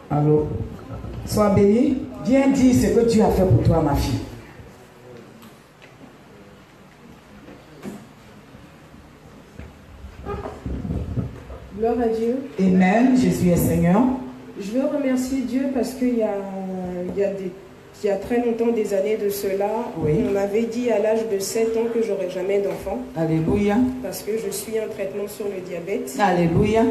Allô. Sois béni. Viens dire ce que Dieu a fait pour toi, ma fille. Gloire à Dieu. Amen. Jésus est Seigneur. Je veux remercier Dieu parce qu'il y a très longtemps, des années de cela, oui. On m'avait dit à l'âge de 7 ans que j'aurais jamais d'enfant. Alléluia. Parce que je suis en traitement sur le diabète. Alléluia.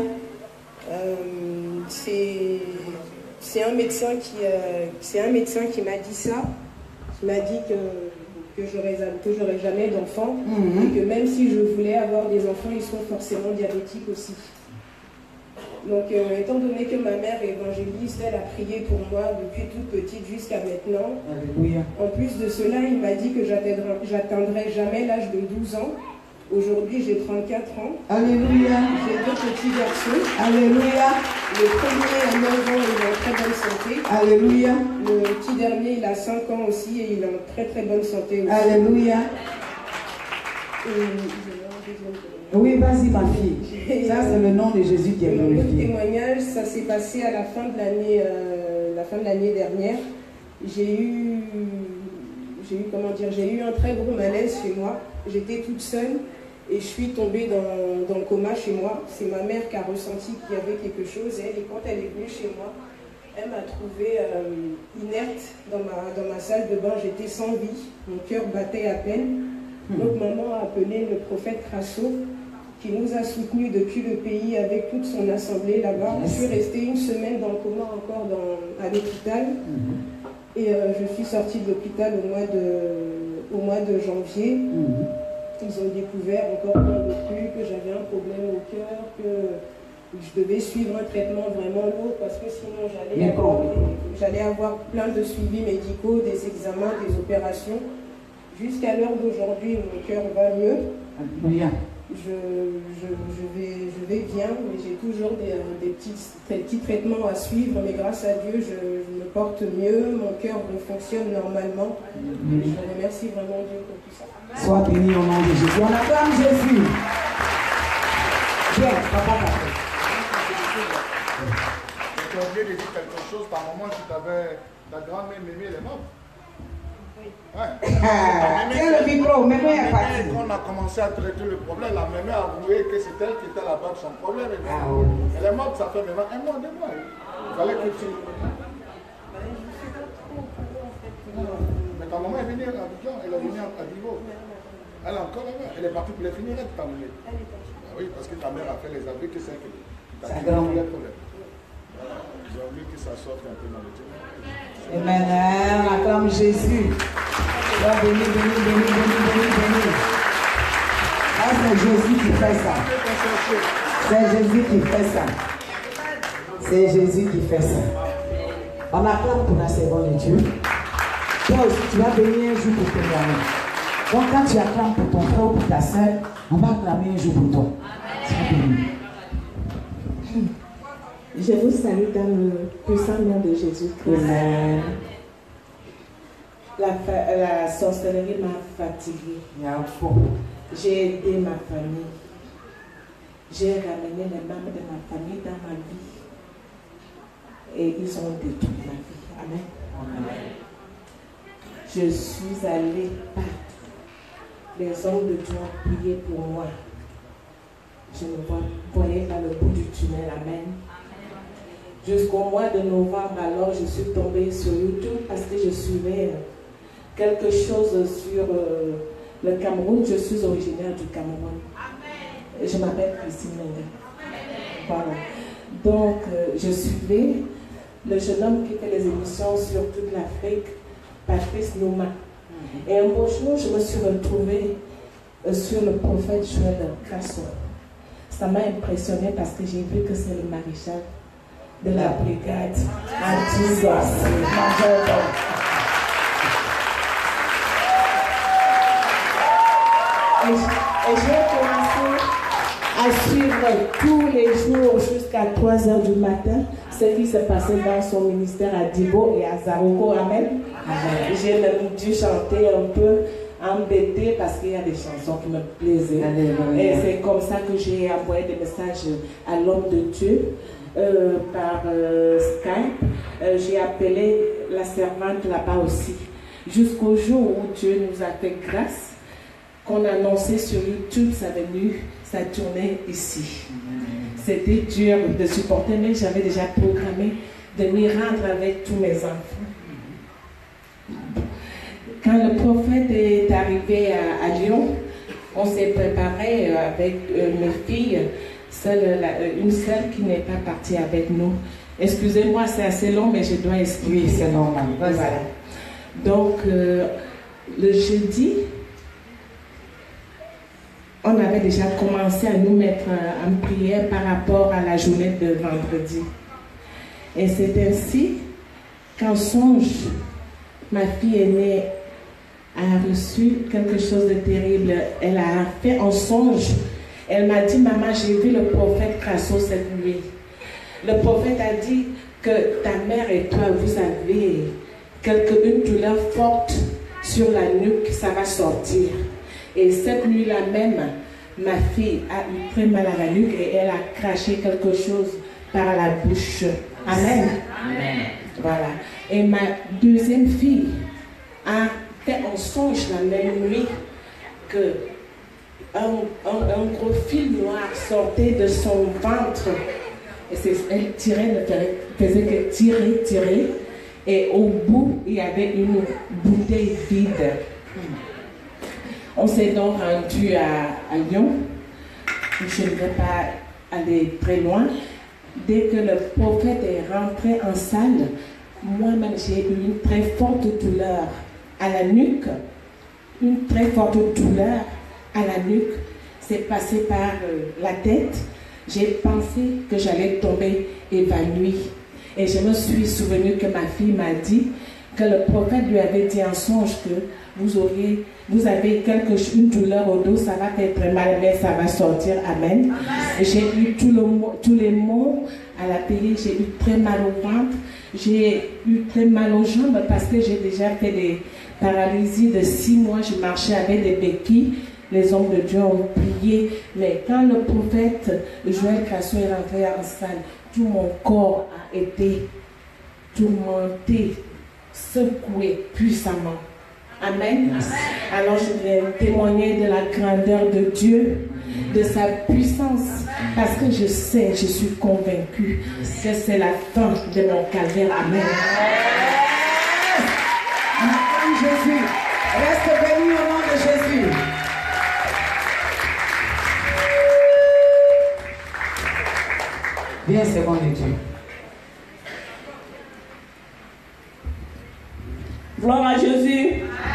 C'est un médecin qui m'a dit ça. Il m'a dit que j'aurais jamais d'enfants. Et que même si je voulais avoir des enfants, ils sont forcément diabétiques aussi. Donc, étant donné que ma mère est évangéliste, elle a prié pour moi depuis toute petite jusqu'à maintenant. Alléluia. En plus de cela, il m'a dit que j'atteindrai jamais l'âge de 12 ans. Aujourd'hui, j'ai 34 ans. Alléluia. J'ai 2 petits garçons. Alléluia. Le premier a 9 ans, il est en très bonne santé. Alléluia. Le petit dernier, il a 5 ans aussi et il est en très très bonne santé aussi. Alléluia. Oui, vas-y ma fille. Ça c'est le nom de Jésus qui est glorifié. Le témoignage, ça s'est passé à la fin de l'année dernière. J'ai eu un très gros malaise chez moi. J'étais toute seule et je suis tombée dans le coma chez moi. C'est ma mère qui a ressenti qu'il y avait quelque chose. Et quand elle est venue chez moi, elle m'a trouvée inerte dans ma salle de bain. J'étais sans vie. Mon cœur battait à peine. Donc maman a appelé le prophète Crasso qui nous a soutenus depuis le pays avec toute son assemblée là-bas. Je suis restée 1 semaine dans le coma encore à l'hôpital. Et je suis sortie de l'hôpital au mois de janvier. Ils ont découvert encore plein de trucs, que j'avais un problème au cœur, que je devais suivre un traitement vraiment lourd parce que sinon j'allais avoir plein de suivis médicaux, des examens, des opérations. Jusqu'à l'heure d'aujourd'hui, mon cœur va mieux. Bien. Je vais bien, mais j'ai toujours des petits traitements à suivre, mais grâce à Dieu, je me porte mieux, mon cœur fonctionne normalement. Je remercie vraiment Dieu pour tout ça. Sois béni au nom de Jésus. On acclame Jésus. Viens, papa. Tu as oublié de dire quelque chose, par moment, ta grand-mère Mémé, elle est morte. Ouais. Tiens le micro, Mémé est partie. Quand on a commencé à traiter le problème, la Mémé a avoué que c'est elle qui était à la base de son problème. Elle est morte, ça fait maintenant 1 mois, 2 mois. Il fallait que tu... Mais ta maman est venue à Abidjan, elle est venue à Divo. Elle est encore là-bas, elle est partie pour les finir, ta maman. Oui, parce que ta mère a fait les aveux que c'est elle qui t'a créé les problèmes. J'ai oublié que ça sorte un peu dans le témoin. Amen. On acclame Jésus. Sois béni, béni, béni, béni, béni, béni. Ah, c'est Jésus qui fait ça. C'est Jésus qui fait ça. C'est Jésus qui fait ça. On acclame pour la servante de Dieu. Toi aussi, tu vas bénir un jour pour témoigner. Donc, quand tu acclames pour ton frère ou pour ta soeur, on va acclamer un jour pour toi. Sois béni. Je vous salue dans le puissant nom de Jésus-Christ. La sorcellerie m'a fatiguée. J'ai aidé ma famille. J'ai ramené les membres de ma famille dans ma vie. Et ils ont détruit ma vie. Amen. Amen. Je suis allée partout. Les hommes de Dieu ont prié pour moi. Je ne voyais pas le bout du tunnel. Amen. Jusqu'au mois de novembre, alors je suis tombée sur YouTube parce que je suivais quelque chose sur le Cameroun. Je suis originaire du Cameroun. Amen. Je m'appelle Christine Menga. Voilà. Donc, je suivais le jeune homme qui fait les émissions sur toute l'Afrique, Patrice Nouma. Et un beau jour, je me suis retrouvée sur le prophète Joël Crasso. Ça m'a impressionnée parce que j'ai vu que c'est le maréchal de la brigade anti-sorcier. Et j'ai commencé à suivre tous les jours jusqu'à 3h du matin ce qui se passait dans son ministère à Dibo et à Zaroko. Amen. J'ai même dû chanter un peu embêtée parce qu'il y a des chansons qui me plaisaient. Et c'est comme ça que j'ai envoyé des messages à l'homme de Dieu par Skype. J'ai appelé la servante là-bas aussi. Jusqu'au jour où Dieu nous a fait grâce, qu'on a annoncé sur YouTube sa venue, sa tournée ici. C'était dur de supporter, mais j'avais déjà programmé de m'y rendre avec tous mes enfants. Quand le prophète est arrivé à Lyon, on s'est préparé avec mes filles, une seule qui n'est pas partie avec nous. Excusez-moi, c'est assez long, mais je dois expliquer. Oui, c'est normal. Voilà. Donc, le jeudi, on avait déjà commencé à nous mettre en prière par rapport à la journée de vendredi. Et c'est ainsi qu'en songe, ma fille aînée a reçu quelque chose de terrible. Elle a fait un songe. Elle m'a dit, maman, j'ai vu le prophète Crasso cette nuit. Le prophète a dit que ta mère et toi, vous avez une douleur forte sur la nuque, ça va sortir. Et cette nuit-là même, ma fille a eu très mal à la nuque et elle a craché quelque chose par la bouche. Amen. Amen. Voilà. Et ma deuxième fille a fait un songe la même nuit que un gros fil noir sortait de son ventre. Et elle tirait, ne faisait que tirer. Et au bout, il y avait une bouteille vide. On s'est donc rendu à Lyon. Je ne vais pas aller très loin. Dès que le prophète est rentré en salle, moi-même j'ai eu une très forte douleur à la nuque. Une très forte douleur à la nuque. C'est passé par la tête. J'ai pensé que j'allais tomber évanouie. Et je me suis souvenu que ma fille m'a dit que le prophète lui avait dit en songe que vous avez une douleur au dos, ça va faire très mal, mais ça va sortir. Amen. J'ai eu tous les mots à la télé, j'ai eu très mal au ventre, j'ai eu très mal aux jambes parce que j'ai déjà fait des paralysies de 6 mois, je marchais avec des béquilles. Les hommes de Dieu ont prié, mais quand le prophète Joël Crasso est rentré en salle, tout mon corps a été tourmenté, secoué puissamment. Amen. Alors je vais témoigner de la grandeur de Dieu, de sa puissance, parce que je sais, je suis convaincue que c'est la fin de mon calvaire. Amen. Amen, Jésus. Reste béni au nom de Jésus. Viens, c'est bon de Dieu. Gloire à Jésus.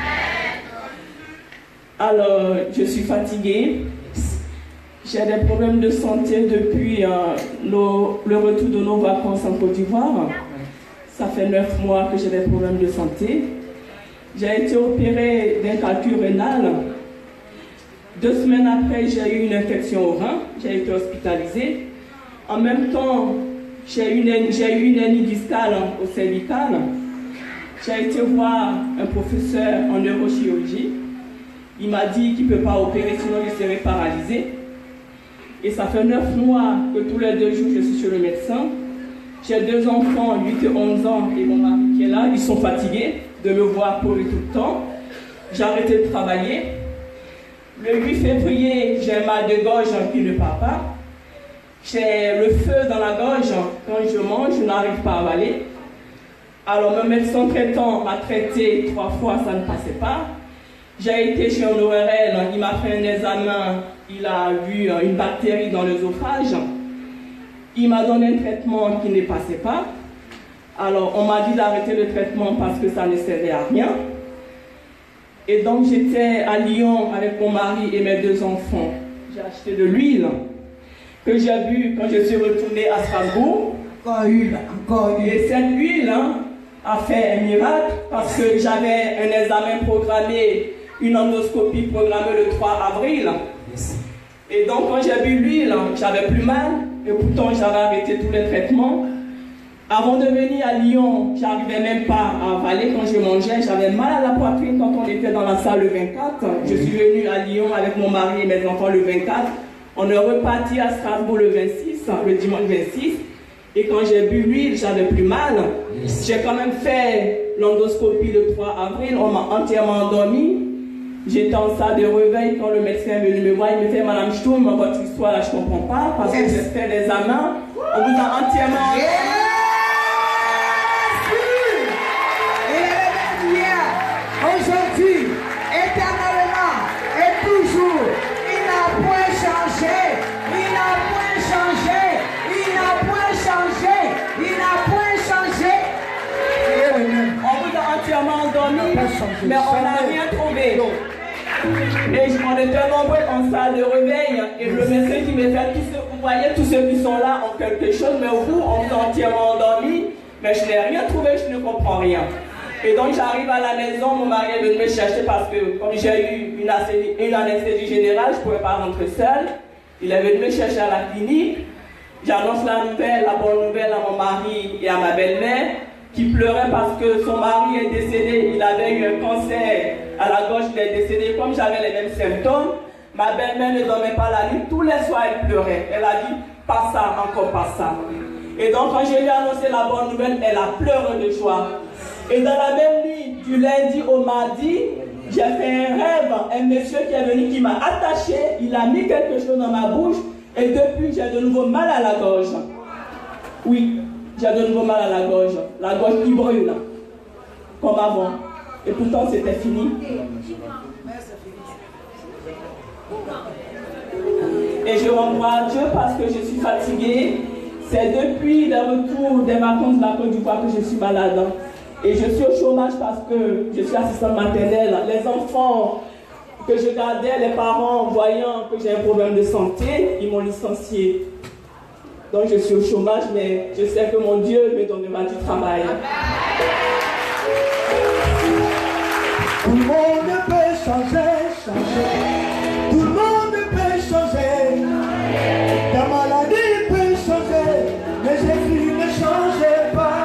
Alors, je suis fatiguée. J'ai des problèmes de santé depuis le retour de nos vacances en Côte d'Ivoire. Ça fait 9 mois que j'ai des problèmes de santé. J'ai été opérée d'un calcul rénal. 2 semaines après, j'ai eu une infection au rein. J'ai été hospitalisée. En même temps, j'ai eu une hernie discale au cervical. J'ai été voir un professeur en neurochirurgie. Il m'a dit qu'il ne peut pas opérer, sinon il serait paralysé. Et ça fait 9 mois que tous les 2 jours, je suis chez le médecin. J'ai 2 enfants, 8 et 11 ans, et mon mari qui est là. Ils sont fatigués de me voir pleurer tout le temps. J'ai arrêté de travailler. Le 8 février, j'ai un mal de gorge qui ne part pas. J'ai le feu dans la gorge. Quand je mange, je n'arrive pas à avaler. Alors, mon médecin traitant m'a traité 3 fois, ça ne passait pas. J'ai été chez un ORL, il m'a fait un examen, il a vu une bactérie dans l'œsophage. Il m'a donné un traitement qui ne passait pas. Alors, on m'a dit d'arrêter le traitement parce que ça ne servait à rien. Et donc, j'étais à Lyon avec mon mari et mes 2 enfants. J'ai acheté de l'huile que j'ai bu quand je suis retournée à Strasbourg. Encore huile. Et cette huile a fait un miracle parce que j'avais un examen programmé, une endoscopie programmée le 3 avril. Et donc quand j'ai bu l'huile, j'avais plus mal et pourtant j'avais arrêté tous les traitements. Avant de venir à Lyon, j'arrivais même pas à avaler quand je mangeais. J'avais mal à la poitrine quand on était dans la salle le 24. Je suis venue à Lyon avec mon mari et mes enfants le 24. On est reparti à Strasbourg le 26, le dimanche 26. Et quand j'ai bu l'huile, j'avais plus mal. J'ai quand même fait l'endoscopie le 3 avril. On m'a entièrement endormi. J'étais en salle de réveil quand le médecin est venu me voir. Il me fait, Madame Stoum, votre histoire là, je ne comprends pas. Parce que j'ai fait l'examen. On vous a entièrement endormi. Aujourd'hui, éternellement et toujours, il n'a point changé, il n'a point changé, il n'a point changé, il n'a point changé. On vous a entièrement endormi, mais on n'a rien trouvé. Et on était nombreux en salle de réveil, et le médecin qui me fait, vous voyez, tous ceux qui sont là ont quelque chose, mais vous, on vous a entièrement endormi, mais je n'ai rien trouvé, je ne comprends rien. Et donc j'arrive à la maison, mon mari est venu me chercher parce que comme j'ai eu une anesthésie générale, je ne pouvais pas rentrer seule. Il est venu me chercher à la clinique. J'annonce la bonne nouvelle à mon mari et à ma belle-mère qui pleuraient parce que son mari est décédé. Il avait eu un cancer à la gorge, il est décédé. Comme j'avais les mêmes symptômes, ma belle-mère ne dormait pas la nuit. Tous les soirs, elle pleurait. Elle a dit, pas ça, encore pas ça. Et donc quand je lui ai annoncé la bonne nouvelle, elle a pleuré de joie. Et dans la même nuit, du lundi au mardi, j'ai fait un rêve. Un monsieur qui est venu, qui m'a attaché, il a mis quelque chose dans ma bouche. Et depuis, j'ai de nouveau mal à la gorge. Oui, j'ai de nouveau mal à la gorge qui brûle, comme avant. Et pourtant, c'était fini. Et je renvoie à Dieu parce que je suis fatiguée. C'est depuis le retour des vacances de la Côte d'Ivoire que je suis malade. Et je suis au chômage parce que je suis assistante maternelle. Les enfants que je gardais, les parents, voyant que j'ai un problème de santé, ils m'ont licenciée. Donc je suis au chômage, mais je sais que mon Dieu me donnera du travail. Tout le monde peut changer, changer. Tout le monde peut changer. Ta maladie peut changer, mais Jésus ne change pas.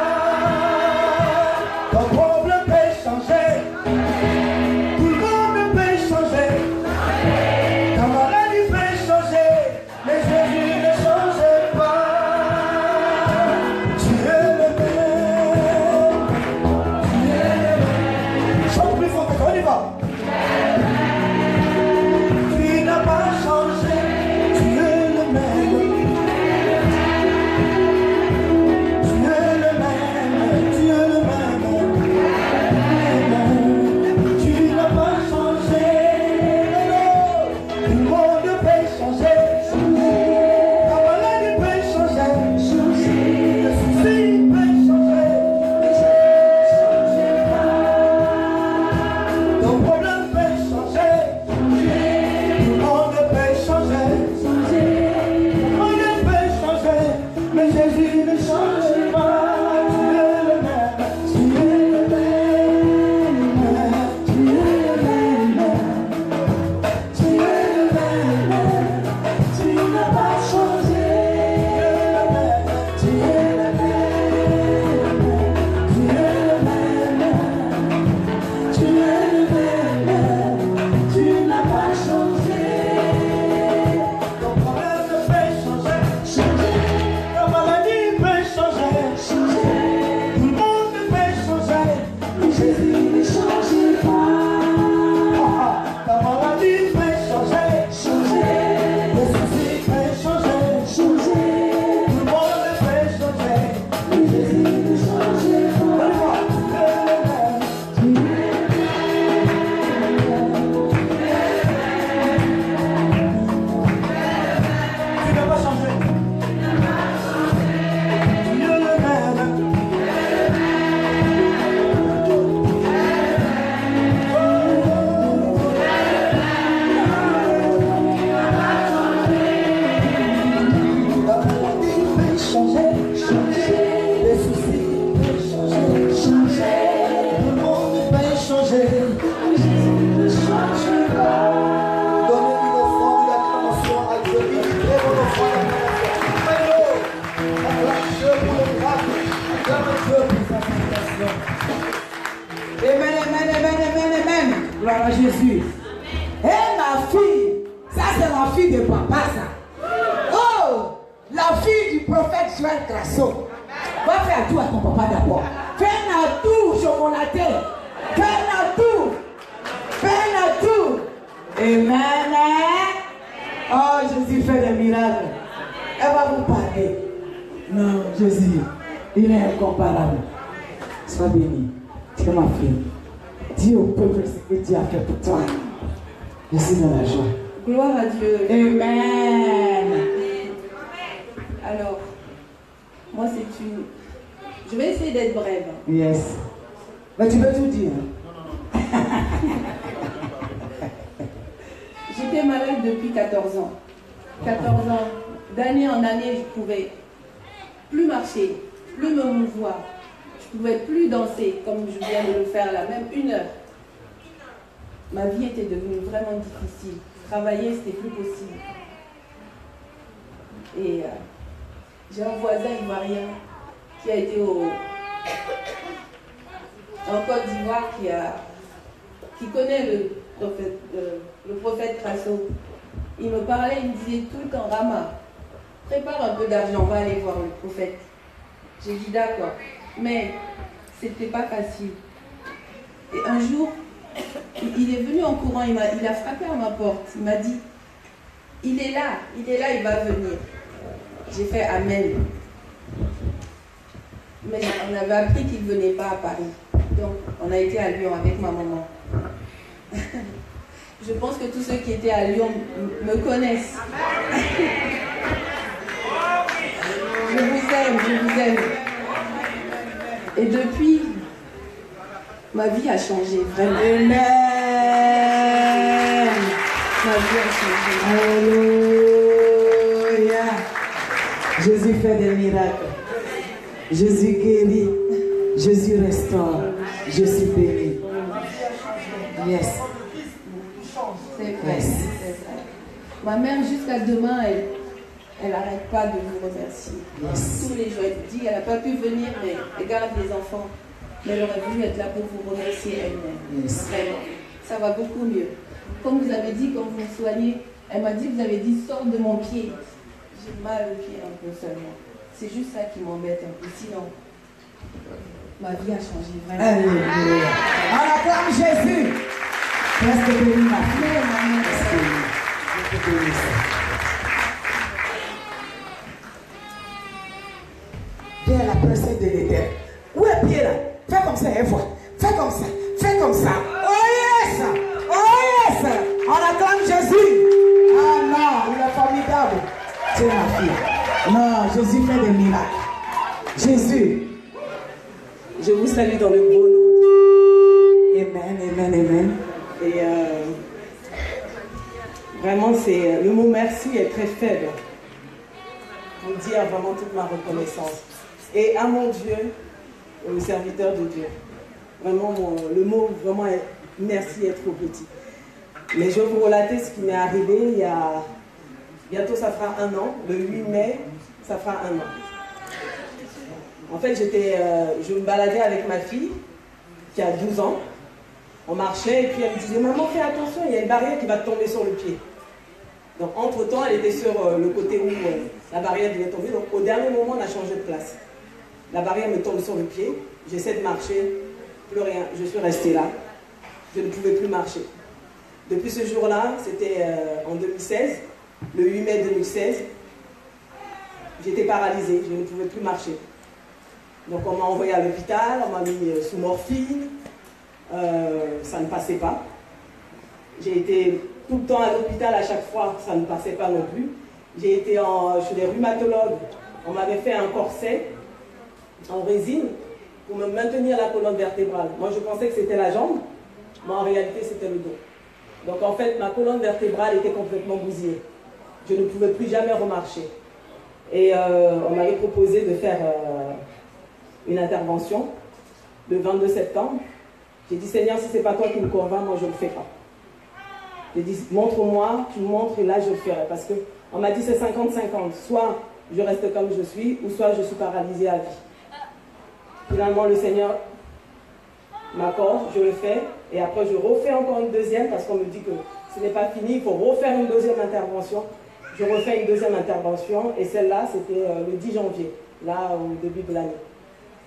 Ton problème peut changer. Tout le monde peut changer. Ta maladie peut changer, mais Jésus ne change pas. Tu es le même. Tu es le même. Chante plus fort que on y va. Tu n'as pas changé. Tu es le même. Tu es le même. Tu es le même. Tu n'as pas changé. Tout le monde peut changer. Ta maladie peut changer. Le souci peut changer. Ton problème peut changer. Tout le monde peut changer. Ton moyen peut changer. Mais Jésus ne change pas. Tu es le même. Tu es le même. Tu es le même. Tu es le même. Tu n'as pas changé. Tu es le même. Tu es le même. Tu es le même. Tu n'as pas changé. Ton problème peut changer. Ta maladie peut changer. Tout le monde peut changer. Mais Jésus ne change pas. Ta maladie peut changer. Le souci peut changer. Tout le monde peut changer. Mais Jésus ne change pas. Tu n'as pas changé. Tu es le même. La maladie peut changer. Les soucis peuvent changer. Tout le monde peut changer. Ne change pas. Donnez une offrande d'acclamation à Dieu. Très bonne offrande d'acclamation. Acclame Dieu pour le miracle. Acclame Dieu pour sa prédication. Amen, amen, amen, amen, amen. Gloire à Jésus. Hé ma fille, ça c'est la fille de papa ça. Oh, la fille du prophète Joël Crasso. atout à ton papa d'abord. Fais un atout chocolaté. Fais un atout. Fais un atout. Amen. Oh, Jésus fait des miracles. Elle va vous parler. Non, Jésus, il est incomparable. Sois béni. Tu es ma fille. Dis au peuple ce que Dieu a fait pour toi. Je suis dans la joie. Gloire à Dieu. Amen. Alors, moi c'est une... Je vais essayer d'être brève. Yes. Mais tu veux tout dire. J'étais malade depuis 14 ans. 14 ans. D'année en année, je ne pouvais plus marcher, plus me mouvoir. Je ne pouvais plus danser comme je viens de le faire là, même 1 heure. Ma vie était devenue vraiment difficile. Travailler, c'était plus possible. Et j'ai un voisin ivoirien qui a été en Côte d'Ivoire, qui connaît le prophète Crasso. Il me parlait, il me disait tout le temps, Rama, prépare un peu d'argent, on va aller voir le prophète. J'ai dit d'accord, mais c'était pas facile. Et un jour, il est venu en courant, il a frappé à ma porte, il m'a dit, il est là, il va venir. J'ai fait Amen. Mais on avait appris qu'il ne venait pas à Paris. Donc, on a été à Lyon avec ma maman. Je pense que tous ceux qui étaient à Lyon me connaissent. Je vous aime. Et depuis, ma vie a changé, vraiment. Amen. Ma vie a changé. Alléluia. Jésus fait des miracles. Jésus guérit. Jésus restaure. Je suis béni. Yes. C'est vrai, c'est vrai. Ma mère, jusqu'à demain, elle n'arrête pas de vous remercier. Yes. Tous les jours, elle dit qu'elle n'a pas pu venir, mais elle garde les enfants. Mais elle aurait voulu être là pour vous remercier elle-même. Yes. Vraiment. Ça va beaucoup mieux. Comme vous avez dit, quand vous me soignez, elle m'a dit, vous avez dit, sors de mon pied. J'ai mal au pied un peu seulement. C'est juste ça qui m'embête un peu. Sinon, ma vie a changé vraiment. Alléluia. On acclame Jésus. Reste béni, ma fille. Reste béni. Je te bénis. Viens à la présence de l'Éternel. Où est Pierre là? Fais comme ça, et vois. Fais comme ça. Fais comme ça. Oh yes! Oh yes! On acclame Jésus. Ah non, il est formidable. Tu es ma fille. Non, Jésus fait des miracles. Jésus. Je vous salue dans le beau nom. Amen, amen, amen. Et vraiment, le mot merci est très faible pour dire vraiment toute ma reconnaissance. Et à mon Dieu, au serviteur de Dieu. Vraiment, le mot vraiment est merci est trop petit. Mais je vais vous relater ce qui m'est arrivé il y a... Bientôt, ça fera 1 an. Le 8 mai, ça fera 1 an. En fait, je me baladais avec ma fille, qui a 12 ans. On marchait et puis elle me disait, maman, fais attention, il y a une barrière qui va te tomber sur le pied. Donc, entre-temps, elle était sur le côté où la barrière devait tomber. Donc, au dernier moment, on a changé de place. La barrière me tombe sur le pied. J'essaie de marcher, plus rien. Je suis restée là. Je ne pouvais plus marcher. Depuis ce jour-là, c'était en 2016, le 8 mai 2016, j'étais paralysée, je ne pouvais plus marcher. Donc on m'a envoyé à l'hôpital, on m'a mis sous morphine, ça ne passait pas. J'ai été tout le temps à l'hôpital, à chaque fois, ça ne passait pas non plus. J'ai été chez les rhumatologues, on m'avait fait un corset en résine pour me maintenir la colonne vertébrale. Moi je pensais que c'était la jambe, mais en réalité c'était le dos. Donc en fait ma colonne vertébrale était complètement bousillée. Je ne pouvais plus jamais remarcher. Et on m'avait proposé de faire une intervention le 22 septembre. J'ai dit, Seigneur, si ce n'est pas toi qui me convainc, moi je ne le fais pas. J'ai dit, montre-moi, tu me montres et là je le ferai. Parce qu'on m'a dit c'est 50-50. Soit je reste comme je suis, ou soit je suis paralysée à vie. Finalement, le Seigneur m'accorde, je le fais. Et après, je refais encore une deuxième parce qu'on me dit que ce n'est pas fini, il faut refaire une deuxième intervention. Je refais une deuxième intervention et celle-là, c'était le 10 janvier, là au début de l'année.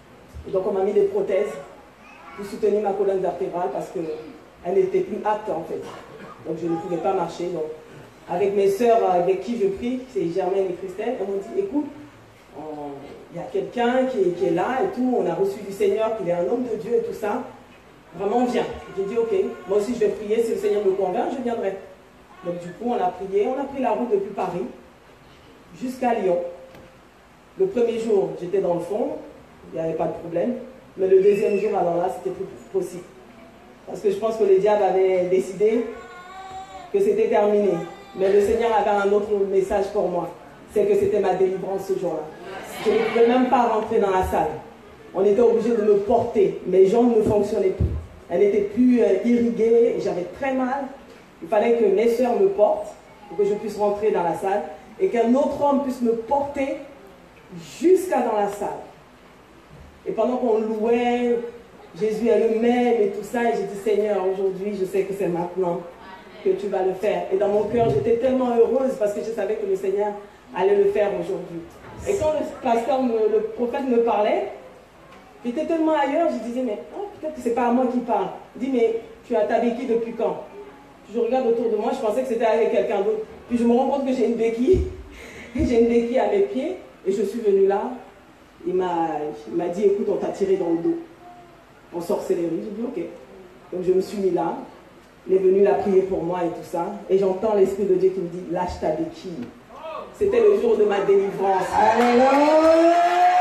Et donc on m'a mis des prothèses pour soutenir ma colonne vertébrale parce qu'elle n'était plus apte en fait. Donc je ne pouvais pas marcher. Donc, avec mes sœurs avec qui je prie, c'est Germaine et Christelle, elles m'ont dit, écoute, il y a quelqu'un qui est là et tout, on a reçu du Seigneur, qu'il est un homme de Dieu et tout ça. Vraiment, viens. J'ai dit, ok, moi aussi je vais prier, si le Seigneur me convainc, je viendrai. Donc du coup, on a prié, on a pris la route depuis Paris jusqu'à Lyon. Le premier jour, j'étais dans le fond, il n'y avait pas de problème. Mais le deuxième jour, alors là, c'était plus possible. Parce que je pense que le diable avait décidé que c'était terminé. Mais le Seigneur avait un autre message pour moi. C'est que c'était ma délivrance ce jour-là. Je ne pouvais même pas rentrer dans la salle. On était obligé de me porter. Mes jambes ne fonctionnaient plus. Elles n'étaient plus irriguées. J'avais très mal. Il fallait que mes sœurs me portent pour que je puisse rentrer dans la salle. Et qu'un autre homme puisse me porter jusqu'à dans la salle. Et pendant qu'on louait, Jésus est le même et tout ça, et j'ai dit, Seigneur, aujourd'hui, je sais que c'est maintenant que tu vas le faire. Et dans mon cœur, j'étais tellement heureuse parce que je savais que le Seigneur allait le faire aujourd'hui. Et quand le prophète me parlait, j'étais tellement ailleurs, je disais, mais peut-être que c'est pas à moi qui parle. Il dit, mais tu as ta béquille depuis quand? Je regarde autour de moi, je pensais que c'était avec quelqu'un d'autre. Puis je me rends compte que j'ai une béquille. J'ai une béquille à mes pieds. Et je suis venue là. Il m'a dit, écoute, on t'a tiré dans le dos. En sorcellerie. J'ai dit, ok. Donc je me suis mis là. Il est venu là prier pour moi et tout ça. Et j'entends l'Esprit de Dieu qui me dit, lâche ta béquille. C'était le jour de ma délivrance. Alléluia!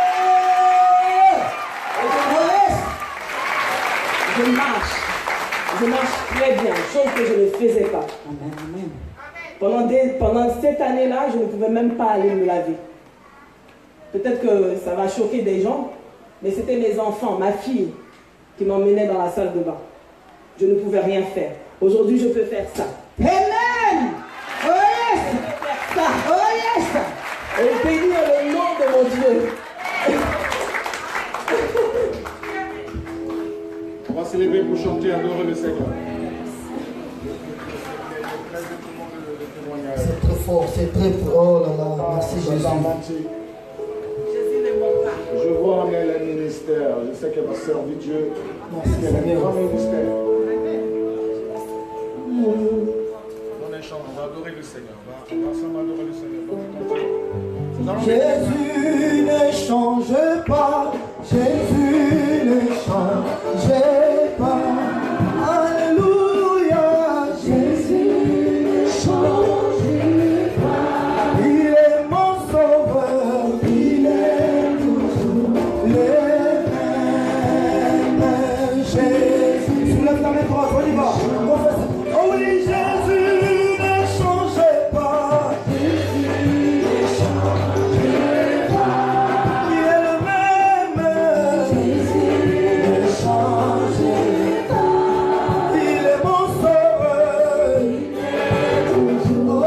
Je marche. Je marche très bien, chose que je ne faisais pas. Amen, amen. Pendant cette année-là, je ne pouvais même pas aller me laver. Peut-être que ça va choquer des gens, mais c'était mes enfants, ma fille, qui m'emmenaient dans la salle de bain. Je ne pouvais rien faire. Aujourd'hui, je peux faire ça. Amen! Oh yes! Je peux faire ça. Oh yes! Et bénir le nom de mon Dieu. On va s'élever pour chanter, adorer le Seigneur. C'est très fort, c'est très fort. Oh là là, merci Jésus. Je vois en elle un ministère. Je sais qu'elle va servir Dieu. Elle a un grand ministère. On est chant, on va adorer le Seigneur. On va ensemble adorer le Seigneur. Jésus ne change pas. Jésus ne change pas. Alléluia. Jésus ne change pas. Il est mon sauveur. Il est toujours le même. Jésus. Soulève ta main droite, on y va. Oh oui, Jésus ne change pas. Jésus ne change pas. Il est le même. Jésus ne change pas. Il est mon sauveur. Il est toujours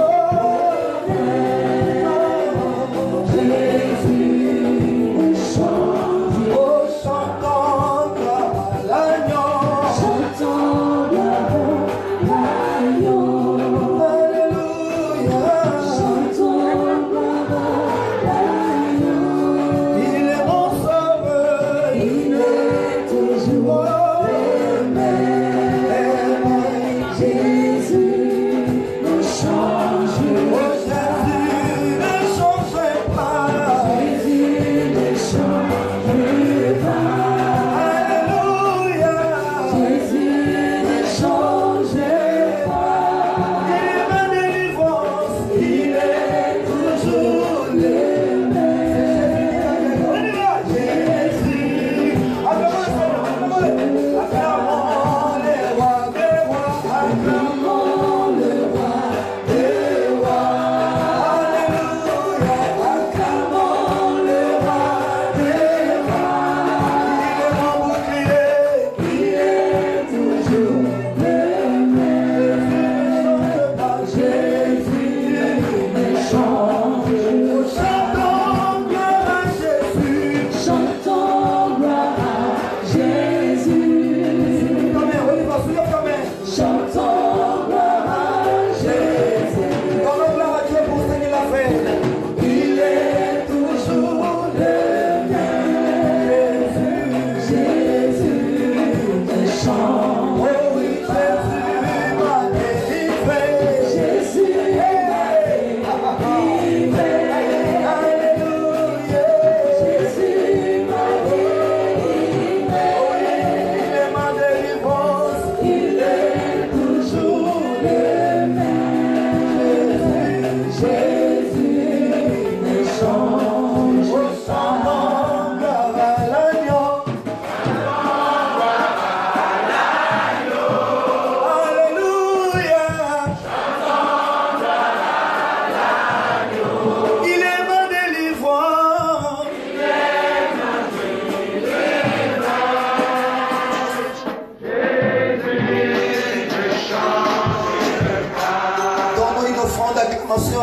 Jésus ne change pas. Oh, chantons à l'agneau. Chantons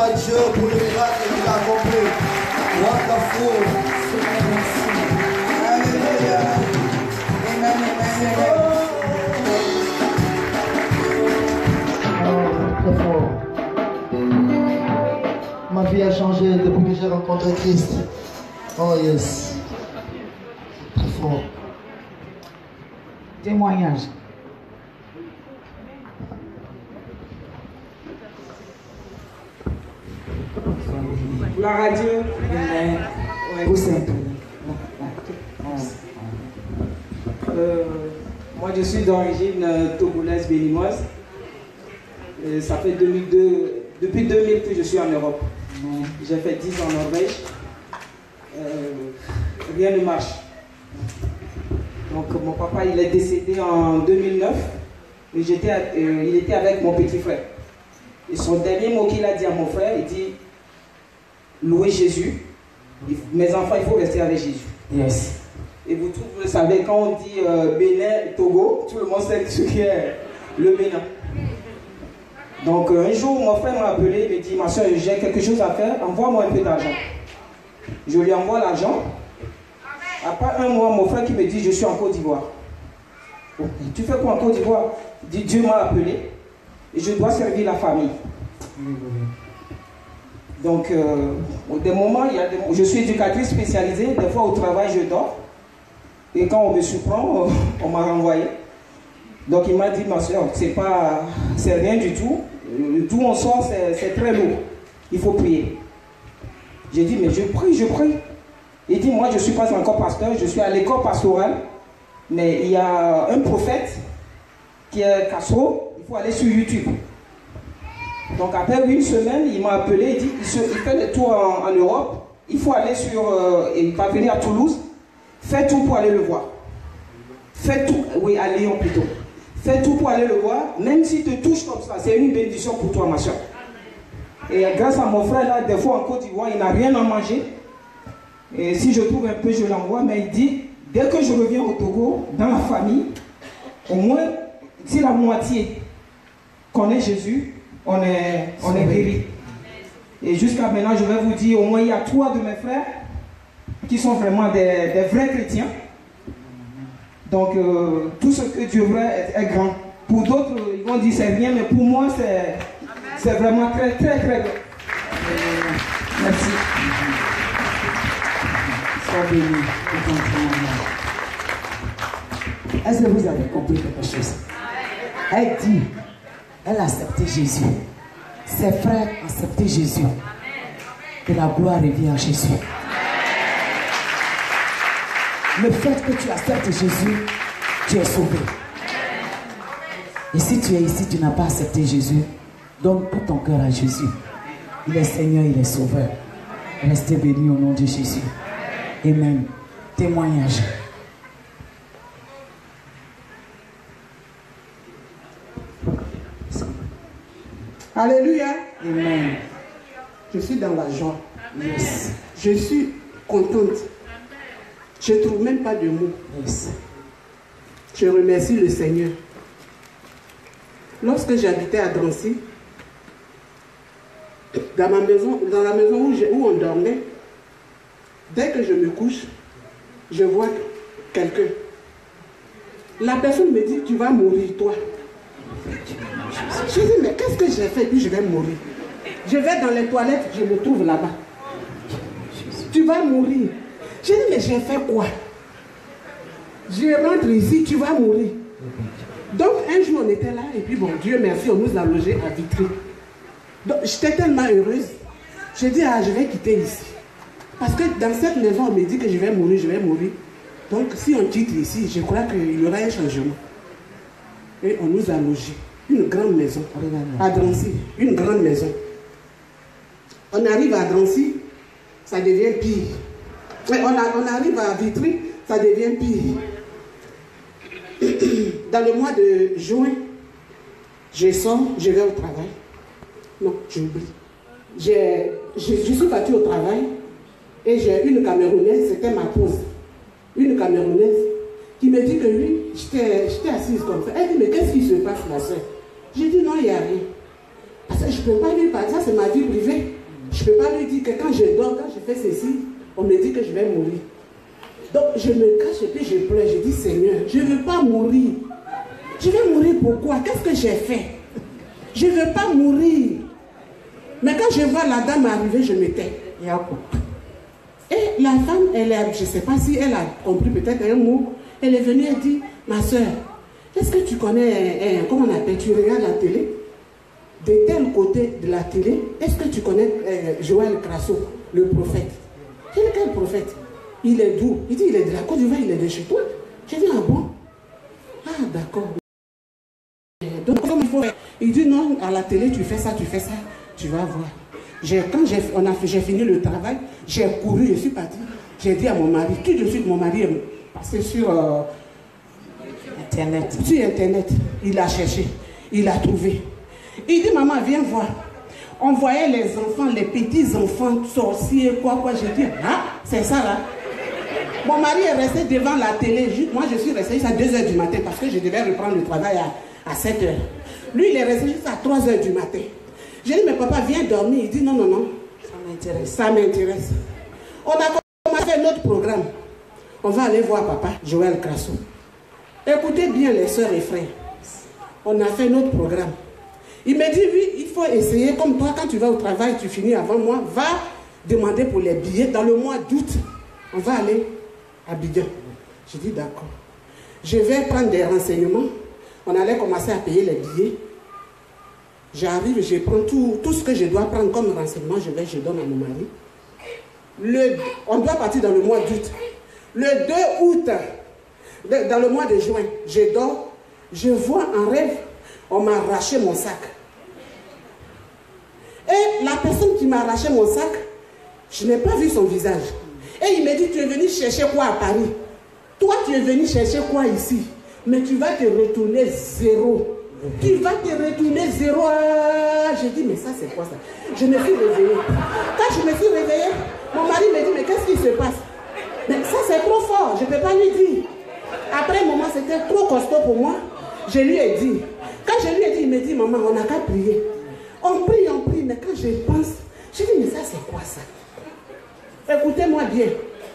à Dieu pour le miracle qu'il a accompli. Wonderful. Alléluia. Amen, amen, Très fort. Ma vie a changé depuis que j'ai rencontré Christ. Oh yes. Très fort. témoignage. Gloire à Dieu. Amen. Ouais. Vous êtes. Moi, je suis d'origine togolaise béninoise. Ça fait 2002, depuis 2000 que je suis en Europe. J'ai fait 10 ans en Norvège. Rien ne marche. Donc mon papa, il est décédé en 2009. Et il était avec mon petit frère. Et son dernier mot qu'il a dit à mon frère, il dit « Louez Jésus. Mes enfants, il faut rester avec Jésus. » Yes. Et vous tous, vous savez, quand on dit Bénin, Togo, tout le monde sait ce qui est le Bénin. Donc un jour, mon frère m'a appelé, il m'a dit « Ma soeur, j'ai quelque chose à faire, envoie-moi un peu d'argent. » Je lui envoie l'argent. Après un mois, mon frère qui me dit « Je suis en Côte d'Ivoire. » Tu fais quoi en Côte d'Ivoire? Il dit « Dieu m'a appelé et je dois servir la famille. » Donc, des moments, je suis éducatrice spécialisée, des fois au travail je dors. Et quand on me surprend, on m'a renvoyé. Donc il m'a dit, ma soeur, c'est rien du tout. D'où on sort, c'est très lourd. Il faut prier. J'ai dit, mais je prie. Il dit, moi je ne suis pas encore pasteur, je suis à l'école pastorale. Mais il y a un prophète qui est Castro, il faut aller sur YouTube. Donc après une semaine, il m'a appelé, il dit, il fait des tours en Europe. Il faut aller il va venir à Toulouse. Fais tout pour aller le voir. Fais tout, oui, à Lyon plutôt. Fais tout pour aller le voir, même s'il te touche comme ça, c'est une bénédiction pour toi, ma soeur. Et grâce à mon frère, là, des fois en Côte d'Ivoire, il n'a rien à manger. Et si je trouve un peu, je l'envoie, mais il dit, dès que je reviens au Togo, dans la famille, au moins, si la moitié connaît Jésus, on est guéri. Et jusqu'à maintenant, je vais vous dire, au moins, il y a 3 de mes frères qui sont vraiment des vrais chrétiens. Donc, tout ce que Dieu veut est grand. Pour d'autres, ils vont dire c'est rien, mais pour moi, c'est vraiment très, très, très grand. Merci. Sois béni. Est-ce que vous avez compris quelque chose? Elle dit, elle a accepté Jésus. Ses frères ont accepté Jésus. Que la gloire revient à Jésus. Le fait que tu acceptes Jésus, tu es sauvé. Et si tu es ici, tu n'as pas accepté Jésus, donne tout ton cœur à Jésus. Il est Seigneur, il est Sauveur. Restez bénis au nom de Jésus. Amen. Témoignage. Alléluia. Amen. Je suis dans la joie. Yes. Je suis contente. Je ne trouve même pas de mots. Yes. Je remercie le Seigneur. Lorsque j'habitais à Drancy, dans la maison où on dormait, dès que je me couche, je vois quelqu'un. La personne me dit, tu vas mourir, toi. Je dis, mais qu'est-ce que j'ai fait? Puis je vais mourir. Je vais dans les toilettes, je me trouve là-bas. Tu vas mourir. Je dis, mais j'ai fait quoi? Je rentre ici, tu vas mourir. Donc un jour on était là, et puis bon, Dieu merci, on nous a logés à Vitry. Donc j'étais tellement heureuse. Je dis, je vais quitter ici. Parce que dans cette maison, on me dit que je vais mourir, je vais mourir. Donc si on quitte ici, je crois qu'il y aura un changement. Et on nous a logés. Une grande maison. À Drancy, une grande maison. On arrive à Drancy, ça devient pire. Ouais, on arrive à Vitry, ça devient pire. Dans le mois de juin, je sors, je vais au travail. Non, j'oublie. Je suis partie au travail et j'ai une Camerounaise, c'était ma pause. Une Camerounaise qui me dit que oui, j'étais assise comme ça. Elle dit, mais qu'est-ce qui se passe, ma soeur? J'ai dit, non, il n'y a rien. Parce je ne peux pas lui parler, ça c'est ma vie privée. Je ne peux pas lui dire que quand je dors, quand je fais ceci, on me dit que je vais mourir. Donc je me cache et puis je pleure. Je dis Seigneur, je ne veux pas mourir. Je vais mourir pourquoi? Qu'est-ce que j'ai fait? Je ne veux pas mourir. Mais quand je vois la dame arriver, je me tais. Et la femme, je ne sais pas si elle a compris peut-être un mot. Elle est venue et dit, ma soeur, est-ce que tu connais, comment on appelle, tu regardes la télé? De tel côté de la télé, est-ce que tu connais Joël Crasso, le prophète? J'ai dit, quel prophète? Il est d'où? Il dit, il est de la Côte d'Ivoire, il est de chez toi. J'ai dit, ah bon? Ah d'accord. Donc comment il faut faire? Il dit, non, à la télé, tu fais ça, tu vas voir. Quand j'ai fini le travail, j'ai couru, je suis parti. J'ai dit à mon mari, tout de suite mon mari est passé sur Internet. Sur Internet, il a cherché, il a trouvé. Il dit, maman, viens voir. On voyait les enfants, les petits enfants sorciers, quoi. J'ai dit, ah, c'est ça là. Mon mari est resté devant la télé. Moi, je suis resté jusqu'à 2h du matin parce que je devais reprendre le travail à 7h. Lui, il est resté jusqu'à 3h du matin. J'ai dit, mais papa, viens dormir. Il dit, non, non, non. Ça m'intéresse. Ça m'intéresse. On a commencé notre programme. On va aller voir papa, Joël Crasso. Écoutez bien les sœurs et frères. On a fait notre programme. Il me dit, oui, il faut essayer, comme toi, quand tu vas au travail, tu finis avant moi, va demander pour les billets. Dans le mois d'août, on va aller à Abidjan. J'ai dit, d'accord. Je vais prendre des renseignements. On allait commencer à payer les billets. J'arrive, je prends tout ce que je dois prendre comme renseignement, je donne à mon mari. On doit partir dans le mois d'août. Le 2 août, dans le mois de juin, je dors, je vois en rêve, on m'a arraché mon sac. Et la personne qui m'a arraché mon sac, je n'ai pas vu son visage. Et il me dit, tu es venu chercher quoi à Paris? Toi, tu es venu chercher quoi ici? Mais tu vas te retourner zéro. Tu vas te retourner zéro. J'ai dit, mais ça c'est quoi ça? Je me suis réveillée. Quand je me suis réveillée, mon mari me dit, mais qu'est-ce qui se passe? Mais ça c'est trop fort, je ne peux pas lui dire. Après un moment, c'était trop costaud pour moi. Je lui ai dit. Quand je lui ai dit, il me dit, maman, on n'a qu'à prier. On prie, mais quand je pense, je dis, mais ça c'est quoi ça? Écoutez-moi bien.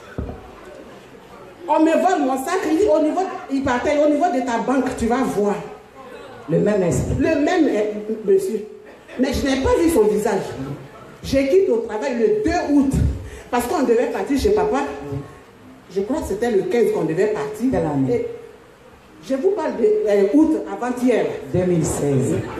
On me vole mon sac, il partait au niveau de ta banque, tu vas voir. Le même esprit. Le même monsieur. Mais je n'ai pas vu son visage. J'ai quitté au travail le 2 août. Parce qu'on devait partir chez papa. Je crois que c'était le 15 qu'on devait partir. Quelle année? Je vous parle de août avant-hier. 2016.